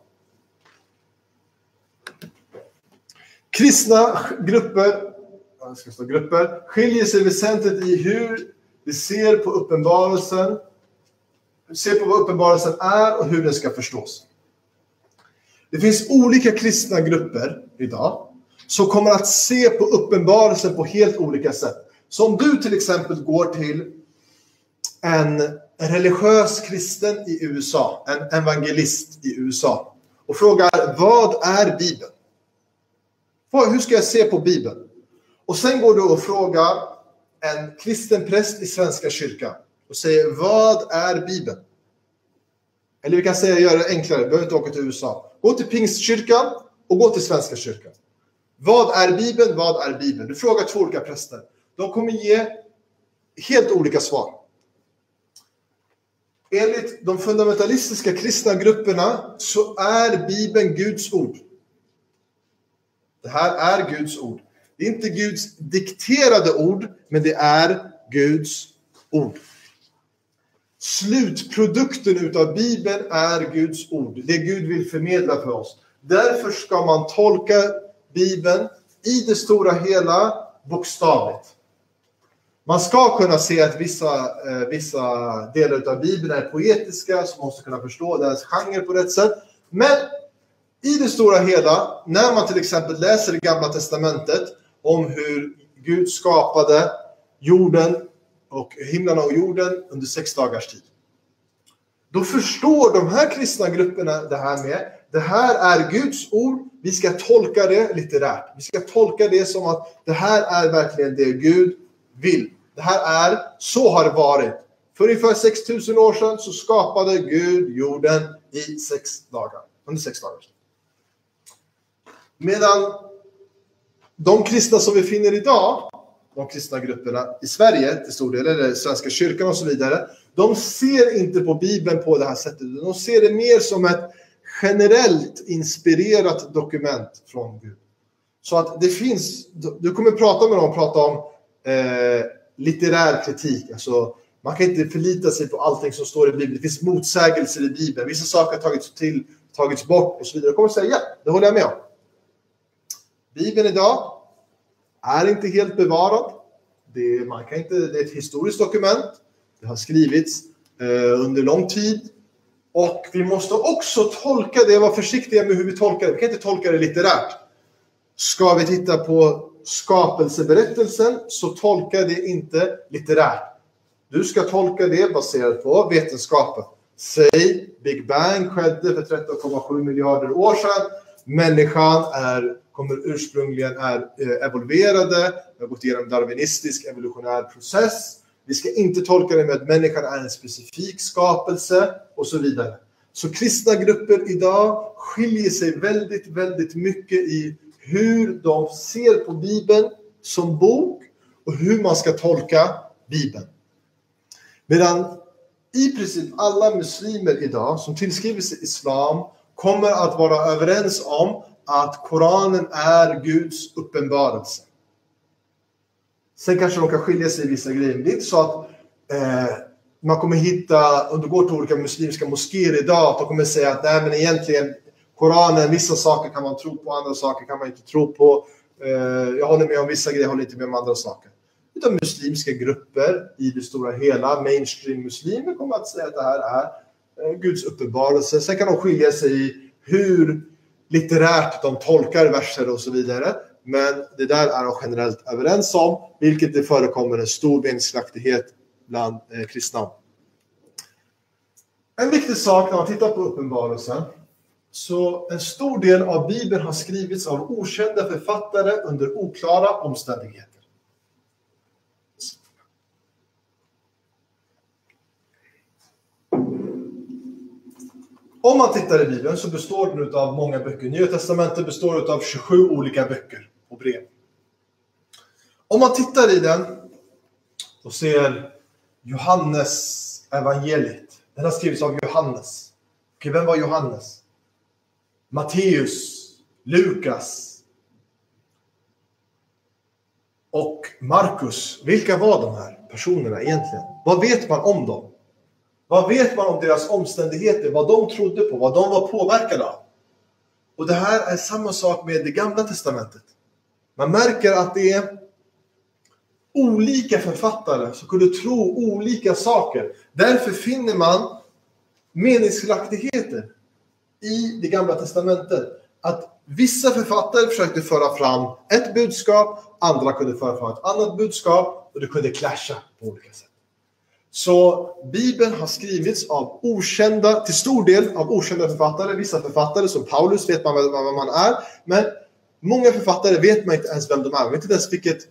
Kristna grupper skiljer sig väsentligt i hur vi ser på uppenbarelsen, ser på vad uppenbarelsen är och hur den ska förstås. Det finns olika kristna grupper idag som kommer att se på uppenbarelsen på helt olika sätt. Så om du till exempel går till en religiös kristen i USA, en evangelist i USA och frågar vad är Bibeln? Hur ska jag se på Bibeln? Och sen går du och frågar en kristen präst i Svenska kyrkan och säger vad är Bibeln? Eller vi kan säga göra det enklare, du behöver inte åka till USA. Gå till Pingstkyrkan och gå till Svenska kyrkan. Vad är Bibeln? Vad är Bibeln? Du frågar två olika präster. De kommer ge helt olika svar. Enligt de fundamentalistiska kristna grupperna så är Bibeln Guds ord. Det här är Guds ord. Det är inte Guds dikterade ord, men det är Guds ord. Slutprodukten utav Bibeln är Guds ord. Det Gud vill förmedla för oss. Därför ska man tolka Bibeln i det stora hela bokstavligt. Man ska kunna se att vissa delar av Bibeln är poetiska, så man måste kunna förstå deras genre på rätt sätt. Men i det stora hela, när man till exempel läser det gamla testamentet om hur Gud skapade jorden och himlarna och jorden under 6 dagars tid. Då förstår de här kristna grupperna det här med. Det här är Guds ord. Vi ska tolka det litterärt. Vi ska tolka det som att det här är verkligen det Gud vill. Det här är, så har det varit. För ungefär 6000 år sedan så skapade Gud jorden i 6 dagar. Under 6 dagar. Medan de kristna som vi finner idag, de kristna grupperna i Sverige till stor del, eller Svenska kyrkan och så vidare, de ser inte på Bibeln på det här sättet. De ser det mer som ett generellt inspirerat dokument från Gud. Så att det finns, du kommer prata med dem och prata om litterär kritik. Alltså, man kan inte förlita sig på allting som står i Bibeln. Det finns motsägelser i Bibeln. Vissa saker har tagits bort och så vidare. Jag kommer säga, ja, det håller jag med om. Bibeln idag är inte helt bevarad. Det är ett historiskt dokument. Det har skrivits under lång tid. Och vi måste också tolka det, vara försiktiga med hur vi tolkar det. Vi kan inte tolka det litterärt. Ska vi titta på skapelseberättelsen så tolka det inte litterärt. Du ska tolka det baserat på vetenskapen. Säg, Big Bang skedde för 13,7 miljarder år sedan. Människan ursprungligen är evolverade. Vi har gått igenom en darwinistisk evolutionär process. Vi ska inte tolka det med att människan är en specifik skapelse och så vidare. Så kristna grupper idag skiljer sig väldigt, väldigt mycket i hur de ser på Bibeln som bok och hur man ska tolka Bibeln. Medan i princip alla muslimer idag som tillskriver sig islam kommer att vara överens om att Koranen är Guds uppenbarelse. Sen kanske de kan skilja sig i vissa grejer. Det är inte så att man kommer hitta, om du går till olika muslimska moskéer idag, att de kommer säga att nej, men egentligen Koranen, vissa saker kan man tro på, andra saker kan man inte tro på. Jag håller med om vissa grejer, jag håller inte med om andra saker. Utan muslimska grupper i det stora hela, mainstream muslimer, kommer att säga att det här är Guds uppenbarelse. Sen kan de skilja sig i hur litterärt de tolkar verser och så vidare. Men det där är de generellt överens om, vilket det förekommer en stor meningsskiljaktighet bland kristna. En viktig sak när man tittar på uppenbarelsen, så en stor del av Bibeln har skrivits av okända författare under oklara omständigheter. Om man tittar i Bibeln så består den av många böcker. Nya testamentet består av 27 olika böcker och brev. Om man tittar i den och ser Johannes evangeliet. Den har skrivits av Johannes. Okej, vem var Johannes? Matteus, Lukas och Markus. Vilka var de här personerna egentligen? Vad vet man om dem? Vad vet man om deras omständigheter? Vad de trodde på? Vad de var påverkade av? Och det här är samma sak med det gamla testamentet. Man märker att det är olika författare som kunde tro olika saker. Därför finner man meningsskiljaktigheter i det gamla testamentet. Att vissa författare försökte föra fram ett budskap, andra kunde föra fram ett annat budskap och det kunde clasha på olika sätt. Så Bibeln har skrivits av till stor del av okända författare. Vissa författare som Paulus vet man vad man är. Men många författare vet man inte ens vem de är. Man vet inte ens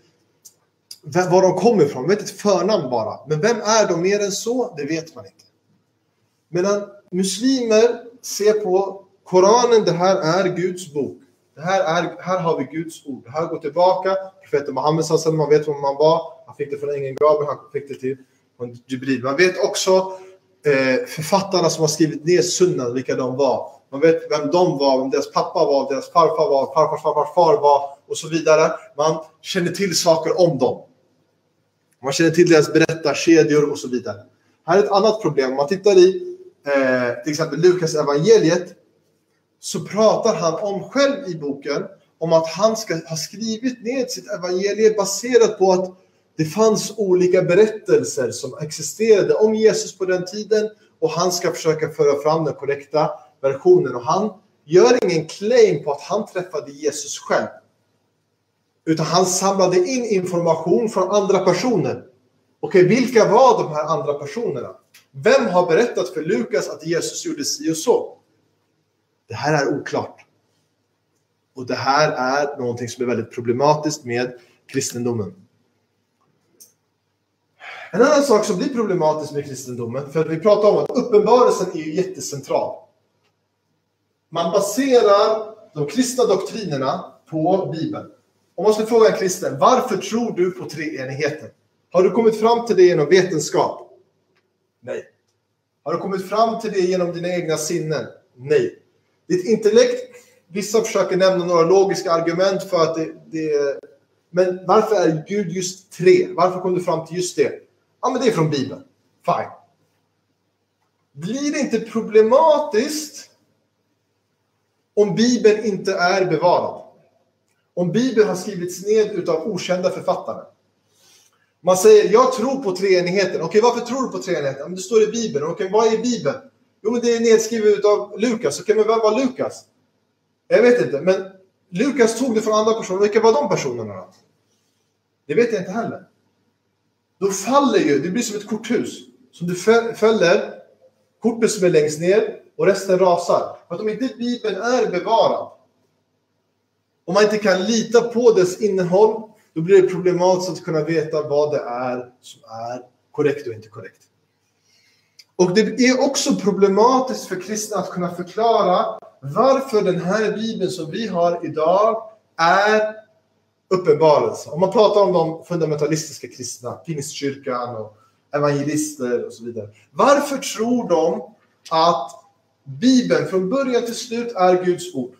var de kommer ifrån. Man vet ett förnamn bara. Men vem är de mer än så? Det vet man inte. Medan muslimer ser på Koranen, det här är Guds bok. Här har vi Guds ord. Det här går tillbaka. Profeten Muhammed sallallahu, man vet vem man var. Han fick det från ängeln Gabriel, han fick det till Jibril. Man vet också författarna som har skrivit ner sunnan, vilka de var. Man vet vem de var, vem deras pappa var, deras farfar var, farfars far var och så vidare. Man känner till saker om dem. Man känner till deras berättarkedjor och så vidare. Här är ett annat problem. Om man tittar i till exempel Lukas evangeliet, så pratar han om själv i boken om att han ska ha skrivit ner sitt evangelie baserat på att det fanns olika berättelser som existerade om Jesus på den tiden och han ska försöka föra fram den korrekta versionen. Och han gör ingen claim på att han träffade Jesus själv. Utan han samlade in information från andra personer. Okej, vilka var de här andra personerna? Vem har berättat för Lukas att Jesus gjorde si och så? Det här är oklart. Och det här är någonting som är väldigt problematiskt med kristendomen. En annan sak som blir problematisk med kristendomen, för att vi pratar om att uppenbarelsen är ju jättecentral. Man baserar de kristna doktrinerna på Bibeln. Om man skulle fråga en kristen, varför tror du på treenigheten? Har du kommit fram till det genom vetenskap? Nej. Har du kommit fram till det genom dina egna sinnen? Nej. Ditt intellekt, vissa försöker nämna några logiska argument för att det men varför är Gud just 3? Varför kom du fram till just det? Ja, men det är från Bibeln. Fine. Blir det inte problematiskt om Bibeln inte är bevarad? Om Bibeln har skrivits ned utav okända författare. Man säger, jag tror på treenigheten. Okej, varför tror du på treenigheten? Men det står i Bibeln. Okej, vad är Bibeln? Jo, men det är nedskrivet utav Lukas. Okej, men vem var Lukas? Jag vet inte, men Lukas tog det från andra personer. Vilka var de personerna då? Det vet jag inte heller. Då faller ju, det blir som ett korthus. Som du fäller kortet som är längst ner och resten rasar. För att om inte Bibeln är bevarad, om man inte kan lita på dess innehåll, då blir det problematiskt att kunna veta vad det är som är korrekt och inte korrekt. Och det är också problematiskt för kristna att kunna förklara varför den här Bibeln som vi har idag är uppenbarelse. Om man pratar om de fundamentalistiska kristna, pingstkyrkan och evangelister och så vidare. Varför tror de att Bibeln från början till slut är Guds ord.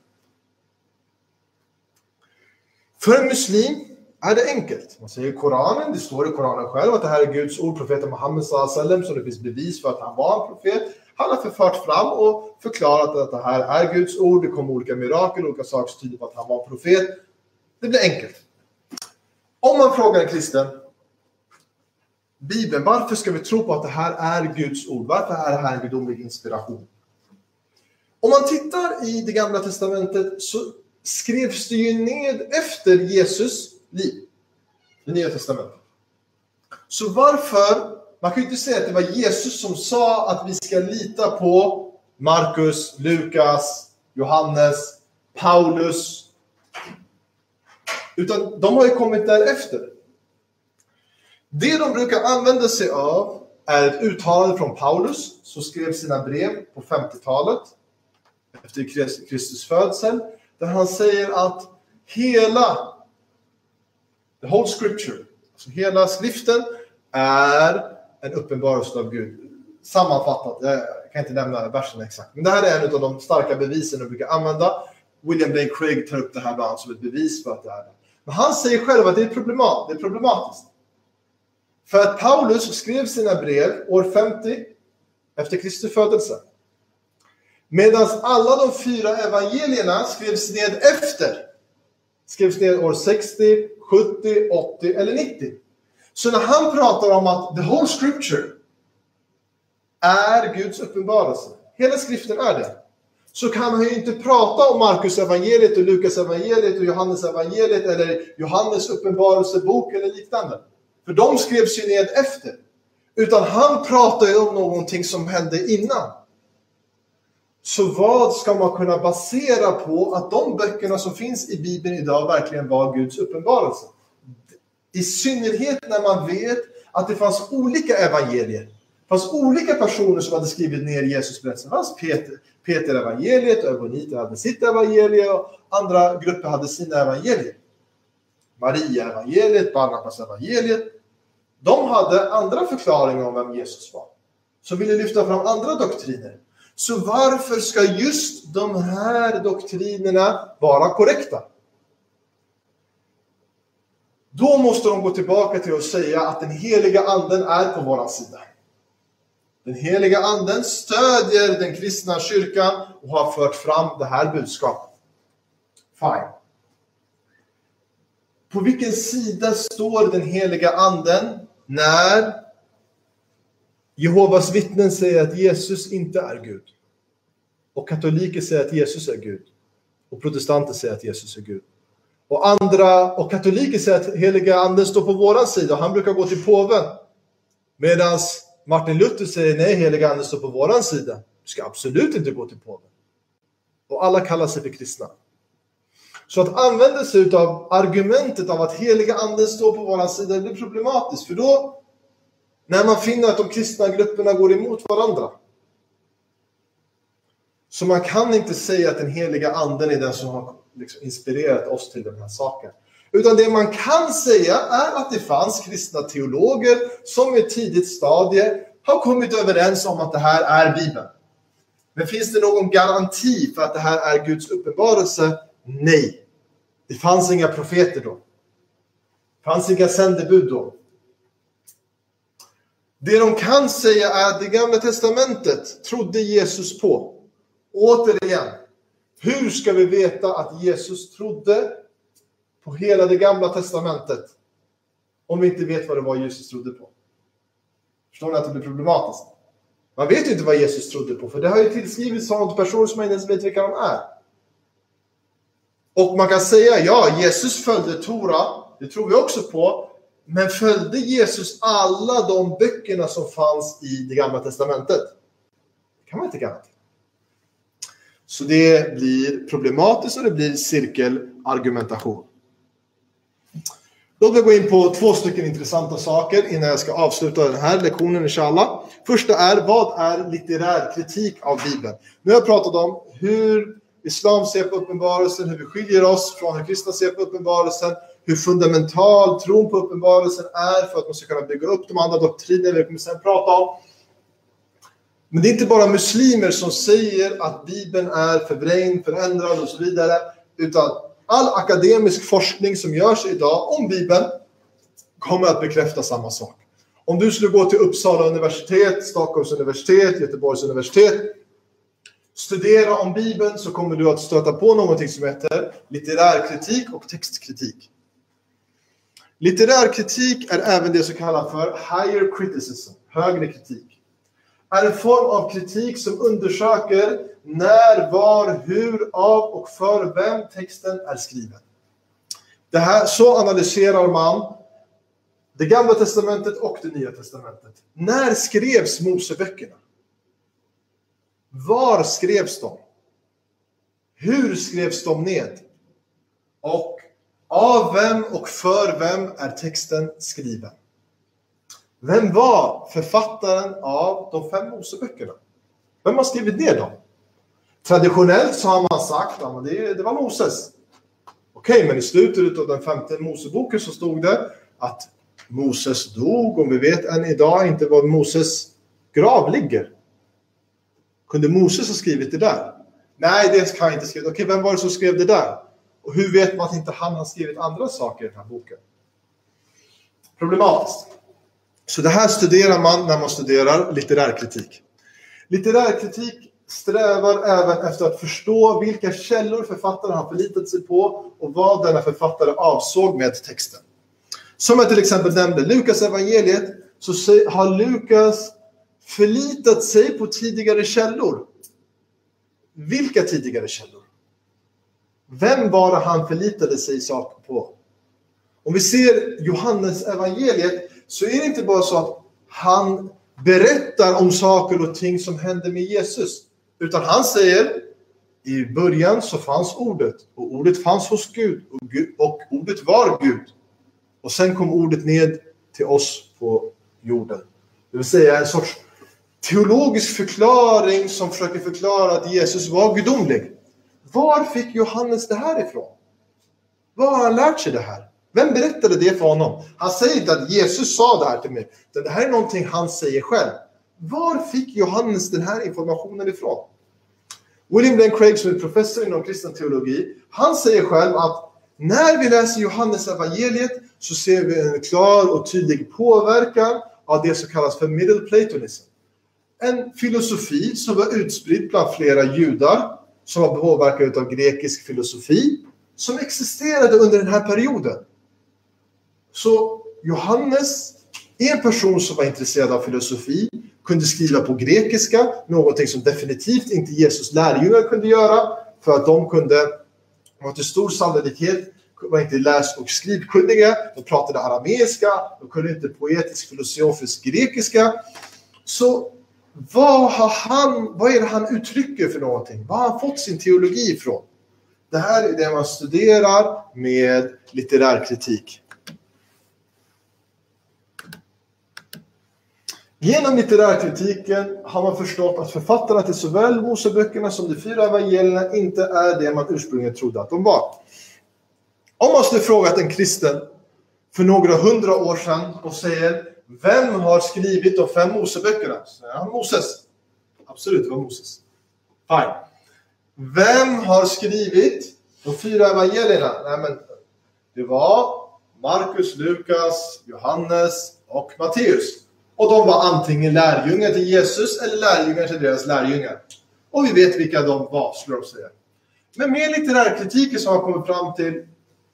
För en muslim är det enkelt. Man säger Koranen, det står i Koranen själv att det här är Guds ord. Profeten Muhammed sallallahu alaihi wasallam, så det finns bevis för att han var en profet. Han har förfört fram och förklarat att det här är Guds ord. Det kom olika mirakel, olika saker som tyder på att han var en profet. Det blir enkelt. Om man frågar en kristen, Bibeln, varför ska vi tro på att det här är Guds ord? Varför är det här en gudomlig inspiration? Om man tittar i det gamla testamentet så skrevs det ju ned efter Jesus liv. Det nya testamentet. Så varför, man kan ju inte säga att det var Jesus som sa att vi ska lita på Markus, Lukas, Johannes, Paulus. Utan de har ju kommit därefter. Det de brukar använda sig av är ett uttalande från Paulus som skrev sina brev på 50-talet efter Kristus födsel, där han säger att hela the whole scripture, alltså hela skriften, är en uppenbarelse av Gud. Sammanfattat, jag kan inte nämna versen exakt, men det här är en av de starka bevisen de brukar använda. William Lane Craig tar upp det här bland som ett bevis för att det är det. Men han säger själv att det är problematiskt. För att Paulus skrev sina brev år 50 efter Kristi födelse. Medan alla de 4 evangelierna skrevs ned efter. Skrevs ned år 60, 70, 80 eller 90. Så när han pratar om att the whole scripture är Guds uppenbarelse, hela skriften är det, så kan han ju inte prata om Markus evangeliet och Lukas evangeliet och Johannes evangeliet eller Johannes uppenbarelsebok eller liknande. För de skrevs ju ned efter. Utan han pratar ju om någonting som hände innan. Så vad ska man kunna basera på att de böckerna som finns i Bibeln idag verkligen var Guds uppenbarelse? I synnerhet när man vet att det fanns olika evangelier. Det fanns olika personer som hade skrivit ner Jesus berättelsen. Det fanns Peter evangeliet, Ögoniter hade sitt evangelium och andra grupper hade sina evangelier. Maria evangeliet, Barnabas evangeliet. De hade andra förklaringar om vem Jesus var. Som ville lyfta fram andra doktriner. Så varför ska just de här doktrinerna vara korrekta? Då måste de gå tillbaka till att säga att den heliga anden är på vår sida. Den heliga anden stödjer den kristna kyrkan och har fört fram det här budskapet. Fine. På vilken sida står den heliga anden när Jehovas vittnen säger att Jesus inte är Gud? Och katoliker säger att Jesus är Gud. Och protestanter säger att Jesus är Gud. Och katoliker säger att heliga anden står på våran sida och han brukar gå till påven. Medan Martin Luther säger nej, heliga anden står på våran sida. Du ska absolut inte gå till påven. Och alla kallar sig för kristna. Så att använda sig av argumentet av att heliga anden står på våran sida blir problematiskt. För då, när man finner att de kristna grupperna går emot varandra. Så man kan inte säga att den heliga anden är den som har inspirerat oss till den här saken. Utan det man kan säga är att det fanns kristna teologer som i ett tidigt stadie har kommit överens om att det här är Bibeln. Men finns det någon garanti för att det här är Guds uppenbarelse? Nej. Det fanns inga profeter då. Det fanns inga sändebud då. Det de kan säga är att det gamla testamentet trodde Jesus på. Återigen, hur ska vi veta att Jesus trodde på hela det gamla testamentet om vi inte vet vad det var Jesus trodde på? Förstår ni att det blir problematiskt? Man vet ju inte vad Jesus trodde på, för det har ju tillskrivits av personer som inte ens vet vilka de är. Och man kan säga, ja, Jesus följde Tora, det tror vi också på, men följde Jesus alla de böckerna som fanns i det gamla testamentet? Det kan man inte garantera. Så det blir problematiskt och det blir cirkelargumentation. Låt mig gå in på 2 stycken intressanta saker innan jag ska avsluta den här lektionen inshallah. Första är, vad är litterär kritik av Bibeln? Nu har jag pratat om hur islam ser på uppenbarelsen, hur vi skiljer oss från hur kristna ser på uppenbarelsen, hur fundamental tron på uppenbarelsen är för att man ska kunna bygga upp de andra doktrinerna vi kommer sen prata om. Men det är inte bara muslimer som säger att Bibeln är förvrängd, förändrad och så vidare. Utan all akademisk forskning som görs idag om Bibeln kommer att bekräfta samma sak. Om du skulle gå till Uppsala universitet, Stockholms universitet, Göteborgs universitet, studera om Bibeln, så kommer du att stöta på någonting som heter litterärkritik och textkritik. Litterärkritik är även det som kallas för higher criticism, högre kritik. Är en form av kritik som undersöker när, var, hur, av och för vem texten är skriven. Det här, så analyserar man det gamla testamentet och det nya testamentet. När skrevs Moseböckerna? Var skrevs de? Hur skrevs de ned? Och av vem och för vem är texten skriven? Vem var författaren av de 5 Moseböckerna? Vem har skrivit ner dem? Traditionellt så har man sagt att det var Moses. Okej, men i slutet av den 5:e Moseboken så stod det att Moses dog, och vi vet än idag inte var Moses grav ligger. Kunde Moses ha skrivit det där? Nej, det kan jag inte skriva. Okej, vem var det som skrev det där? Och hur vet man att inte han har skrivit andra saker i den här boken? Problematiskt. Så det här studerar man när man studerar litterärkritik. Litterärkritik strävar även efter att förstå vilka källor författaren har förlitat sig på och vad denna författare avsåg med texten. Som jag till exempel nämnde, Lukas evangeliet, så har Lukas förlitat sig på tidigare källor. Vilka tidigare källor? Vem var det han förlitade sig på? Om vi ser Johannes evangeliet, så är det inte bara så att han berättar om saker och ting som hände med Jesus. Utan han säger, i början så fanns ordet. Och ordet fanns hos Gud. Och ordet var Gud. Och sen kom ordet ned till oss på jorden. Det vill säga en sorts teologisk förklaring som försöker förklara att Jesus var gudomlig. Var fick Johannes det här ifrån? Var har han lärt sig det här? Vem berättade det för honom? Han säger inte att Jesus sa det här till mig. Det här är någonting han säger själv. Var fick Johannes den här informationen ifrån? William Lane Craig, som är professor inom kristen teologi, han säger själv att när vi läser Johannes evangeliet så ser vi en klar och tydlig påverkan av det som kallas för Middle Platonism. En filosofi som var utspridd bland flera judar som var påverkade av grekisk filosofi som existerade under den här perioden. Så Johannes är en person som var intresserad av filosofi, kunde skriva på grekiska, någonting som definitivt inte Jesus lärjungar kunde göra, för att de var till stor sannolikhet var inte läs- och skrivkunniga, de pratade arameiska, de kunde inte poetisk filosofisk grekiska. Så vad är det han uttrycker för någonting? Vad har han fått sin teologi ifrån? Det här är det man studerar med litterärkritik. Genom litterärkritiken har man förstått att författarna till såväl Moseböckerna som de 4 evangelierna inte är det man ursprungligen trodde att de var. Om man skulle frågat en kristen för några 100 år sedan och säger, vem har skrivit de 5 Moseböckerna? Så säger han Moses. Absolut, det var Moses. Fine. Vem har skrivit de 4 evangelierna? Nej, men det var Markus, Lukas, Johannes och Matteus. Och de var antingen lärjungar till Jesus eller lärjungar till deras lärjungar. Och vi vet vilka de var, skulle de säga. Men med litterärkritiken som har kommit fram till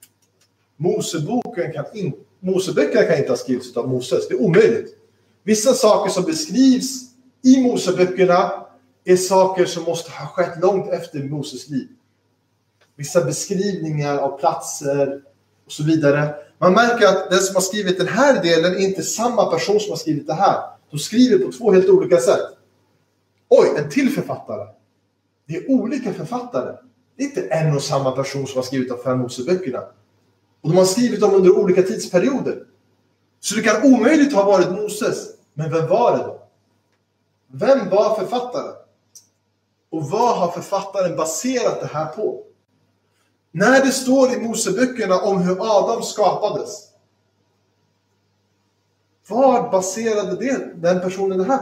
Moseböckerna kan inte ha skrivits av Moses. Det är omöjligt. Vissa saker som beskrivs i Moseböckerna är saker som måste ha skett långt efter Moses liv. Vissa beskrivningar av platser och så vidare. Man märker att den som har skrivit den här delen är inte samma person som har skrivit det här. De skriver på 2 helt olika sätt. Oj, en till författare. Det är olika författare. Det är inte en och samma person som har skrivit de 5 Moseböckerna. Och de har skrivit dem under olika tidsperioder. Så det kan omöjligt ha varit Moses. Men vem var det då? Vem var författaren? Och vad har författaren baserat det här på? När det står i Moseböckerna om hur Adam skapades, vad baserade den personen det här på?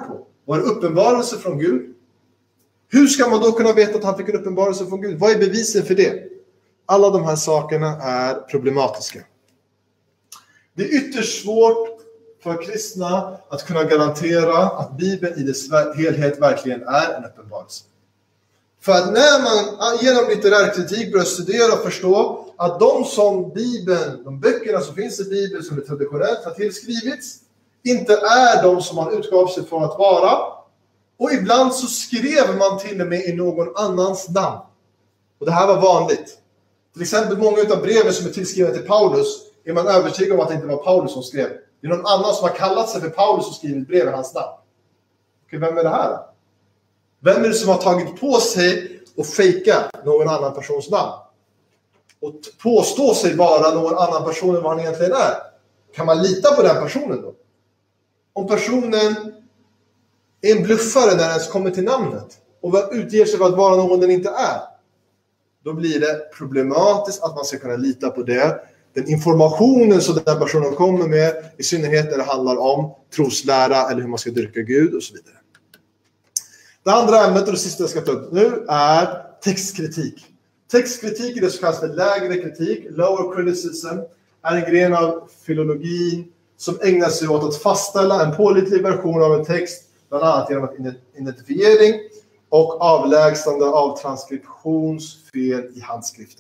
Var det uppenbarelse från Gud? Hur ska man då kunna veta att han fick en uppenbarelse från Gud? Vad är bevisen för det? Alla de här sakerna är problematiska. Det är ytterst svårt för kristna att kunna garantera att Bibeln i dess helhet verkligen är en uppenbarelse. För att när man genom litterär kritik börjar studera och förstå att de böckerna som finns i Bibeln som är traditionellt har tillskrivits, inte är de som man utgav sig för att vara. Och ibland så skrev man till och med i någon annans namn. Och det här var vanligt. Till exempel många av breven som är tillskrivna till Paulus är man övertygad om att det inte var Paulus som skrev. Det är någon annan som har kallat sig för Paulus och skrivit brev i hans namn. Okej, vem är det här? Vem är det som har tagit på sig och fejka någon annan persons namn? Och påstå sig vara någon annan person än vad han egentligen är. Kan man lita på den personen då? Om personen är en bluffare när den ens kommer till namnet och utger sig för att vara någon den inte är, då blir det problematiskt att man ska kunna lita på det. Den informationen som den personen kommer med, i synnerhet när det handlar om troslära eller hur man ska dyrka Gud och så vidare. Det andra ämnet och det sista jag ska ta upp nu är textkritik. Textkritik är det som kallas för lägre kritik, lower criticism, är en gren av filologin som ägnar sig åt att fastställa en pålitlig version av en text, bland annat genom identifiering och avlägsnande av transkriptionsfel i handskriften.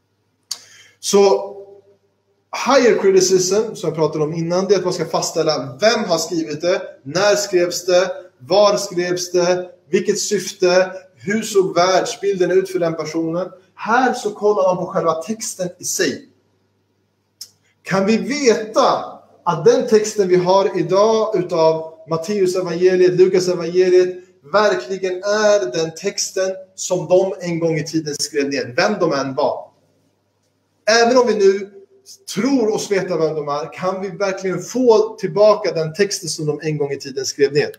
Så higher criticism, som jag pratade om innan, det är att man ska fastställa vem har skrivit det, när skrevs det, var skrevs det, vilket syfte, hur såg världsbilden ut för den personen. Här så kollar man på själva texten i sig. Kan vi veta att den texten vi har idag utav Matteus evangeliet, Lukas evangeliet, verkligen är den texten som de en gång i tiden skrev ner, vem de än var? Även om vi nu tror oss veta vem de är, kan vi verkligen få tillbaka den texten som de en gång i tiden skrev ner?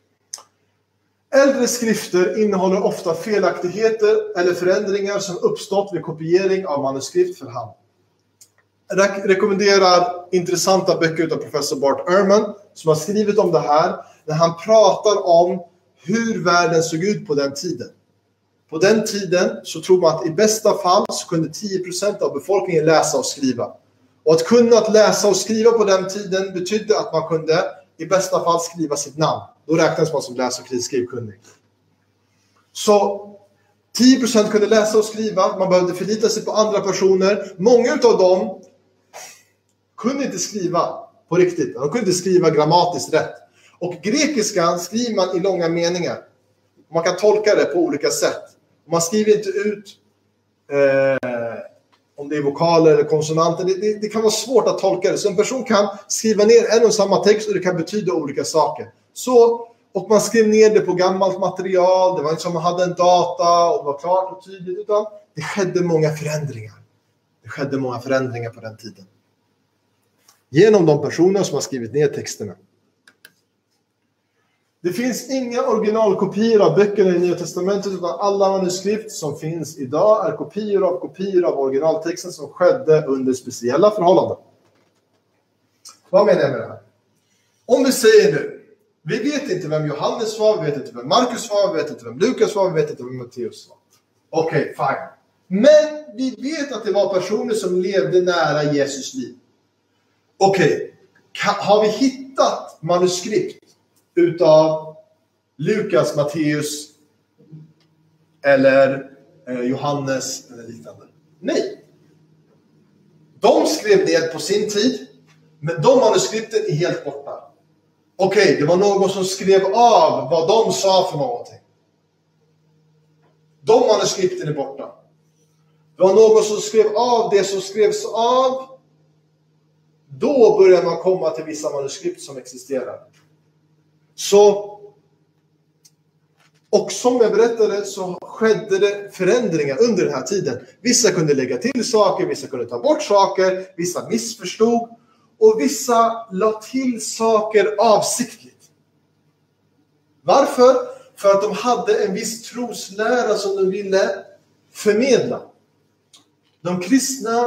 Äldre skrifter innehåller ofta felaktigheter eller förändringar som uppstått vid kopiering av manuskript för hand. Jag rekommenderar intressanta böcker av professor Bart Ehrman som har skrivit om det här, när han pratar om hur världen såg ut på den tiden. På den tiden så tror man att i bästa fall så kunde 10% av befolkningen läsa och skriva. Och att kunna läsa och skriva på den tiden betydde att man kunde i bästa fall skriva sitt namn. Då räknas man som läs- och skrivkunnig. Så 10% kunde läsa och skriva. Man behövde förlita sig på andra personer. Många av dem kunde inte skriva på riktigt. De kunde inte skriva grammatiskt rätt. Och grekiskan skriver man i långa meningar. Man kan tolka det på olika sätt. Man skriver inte ut om det är vokaler eller konsonanter. Det kan vara svårt att tolka det. Så en person kan skriva ner en och samma text och det kan betyda olika saker. Och man skrev ner det på gammalt material. Det var inte som man hade en data och det var klart och tydligt. Utan det skedde många förändringar. Det skedde många förändringar på den tiden. Genom de personer som har skrivit ner texterna. Det finns inga originalkopior av böckerna i Nya Testamentet, utan alla manuskript som finns idag är kopior av originaltexten som skedde under speciella förhållanden. Vad menar jag med det här? Om vi säger nu, vi vet inte vem Johannes var, vi vet inte vem Markus var, vi vet inte vem Lukas var, vi vet inte vem Matteus var. Okej, fine. Men vi vet att det var personer som levde nära Jesus liv. Okej, har vi hittat manuskript utav Lukas, Matteus eller Johannes eller liknande? Nej. De skrev ner på sin tid, men de manuskripten är helt borta. Okej, det var någon som skrev av vad de sa för någonting. De manuskripten är borta. Det var någon som skrev av det som skrevs av. Då börjar man komma till vissa manuskript som existerar. Och som jag berättade så skedde det förändringar under den här tiden. Vissa kunde lägga till saker, vissa kunde ta bort saker, vissa missförstod och vissa la till saker avsiktligt. Varför? För att de hade en viss troslära som de ville förmedla. De kristna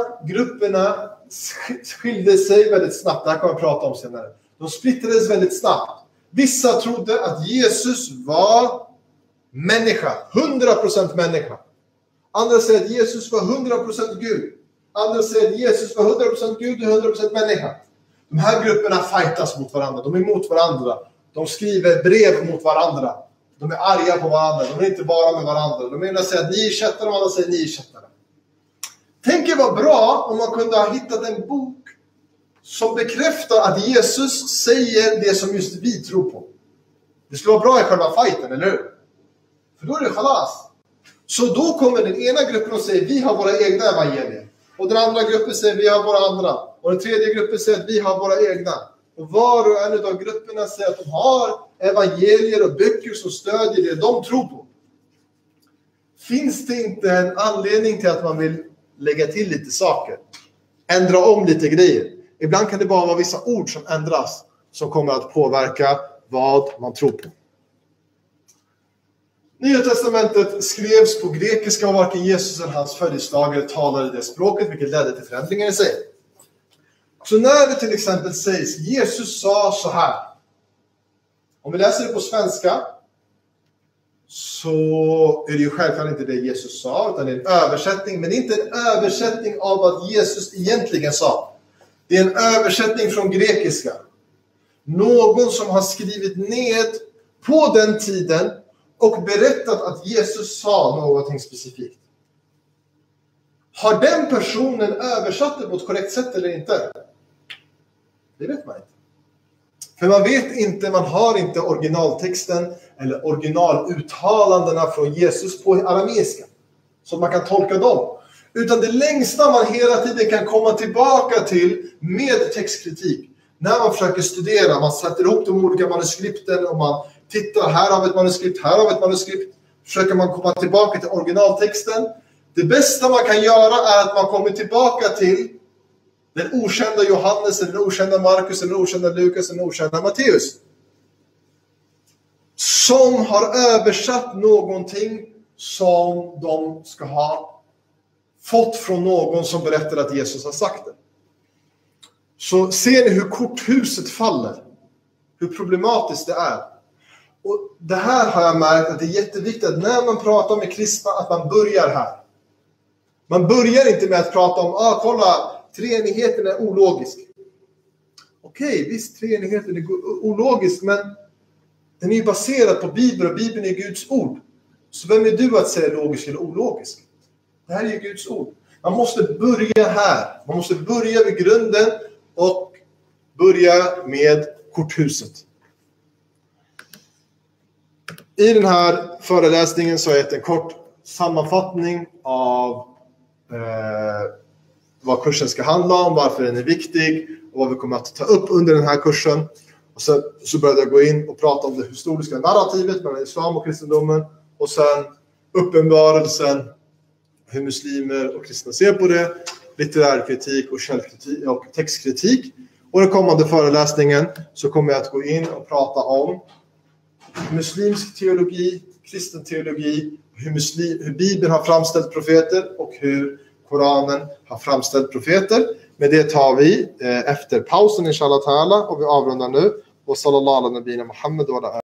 grupperna skilde sig väldigt snabbt. Det här kan man prata om senare. De splittrades väldigt snabbt. Vissa trodde att Jesus var människa, 100% människa. Andra säger att Jesus var 100% Gud. Andra säger att Jesus var 100% Gud och 100% människa. De här grupperna fightas mot varandra. De är mot varandra. De skriver brev mot varandra. De är arga på varandra. De är inte bara med varandra. De ena säger att ni är kättare, och andra säger ni är kättare. Tänk er vad bra om man kunde ha hittat en bok som bekräftar att Jesus säger det som just vi tror på. Det skulle vara bra i själva fighten, eller hur? För då är det khalas. Så då kommer den ena gruppen och säger vi har våra egna evangelier. Och den andra gruppen säger vi har våra andra. Och den tredje gruppen säger att vi har våra egna. Och var och en av grupperna säger att de har evangelier och böcker som stödjer det de tror på. Finns det inte en anledning till att man vill lägga till lite saker? Ändra om lite grejer. Ibland kan det bara vara vissa ord som ändras som kommer att påverka vad man tror på. Nya testamentet skrevs på grekiska och varken Jesus eller hans följeslagare talade det språket, vilket ledde till förändringar i sig. Så när det till exempel sägs Jesus sa så här. Om vi läser det på svenska så är det ju självklart inte det Jesus sa, utan det är en översättning. Men det är inte en översättning av vad Jesus egentligen sa. Det är en översättning från grekiska. Någon som har skrivit ned på den tiden och berättat att Jesus sa någonting specifikt. Har den personen översatt det på ett korrekt sätt eller inte? Det vet man inte. För man vet inte, man har inte originaltexten eller originaluttalandena från Jesus på arameiska. Så man kan tolka dem. Utan det längsta man hela tiden kan komma tillbaka till med textkritik. När man försöker studera, man sätter ihop de olika manuskripten och man tittar, här har vi ett manuskript, här har vi ett manuskript. Försöker man komma tillbaka till originaltexten. Det bästa man kan göra är att man kommer tillbaka till den okända Johannes, eller den okända Markus, eller den okända Lukas, eller den okända Matteus. Som har översatt någonting som de ska ha fått från någon som berättar att Jesus har sagt det. Så ser ni hur korthuset faller. Hur problematiskt det är. Och det här har jag märkt att det är jätteviktigt att när man pratar med kristna att man börjar här. Man börjar inte med att prata om, kolla, treenigheten är ologisk. Okej, visst, treenigheten är ologisk, men den är ju baserad på Bibeln och Bibeln är Guds ord. Så vem är du att säga logisk eller ologisk? Det här är ju Guds ord. Man måste börja här. Man måste börja vid grunden och börja med korthuset. I den här föreläsningen så har jag gett en kort sammanfattning av vad kursen ska handla om, varför den är viktig och vad vi kommer att ta upp under den här kursen. Och sen så började jag gå in och prata om det historiska narrativet mellan islam och kristendomen och sen uppenbarelsen, hur muslimer och kristna ser på det, litterär kritik och källkritik och textkritik. Och den kommande föreläsningen så kommer jag att gå in och prata om muslimsk teologi, kristen teologi, hur Bibeln har framställt profeter och hur Koranen har framställt profeter. Men det tar vi efter pausen inshallah ta'ala och vi avrundar nu. Och sallallahu ala nabina Muhammad wa ala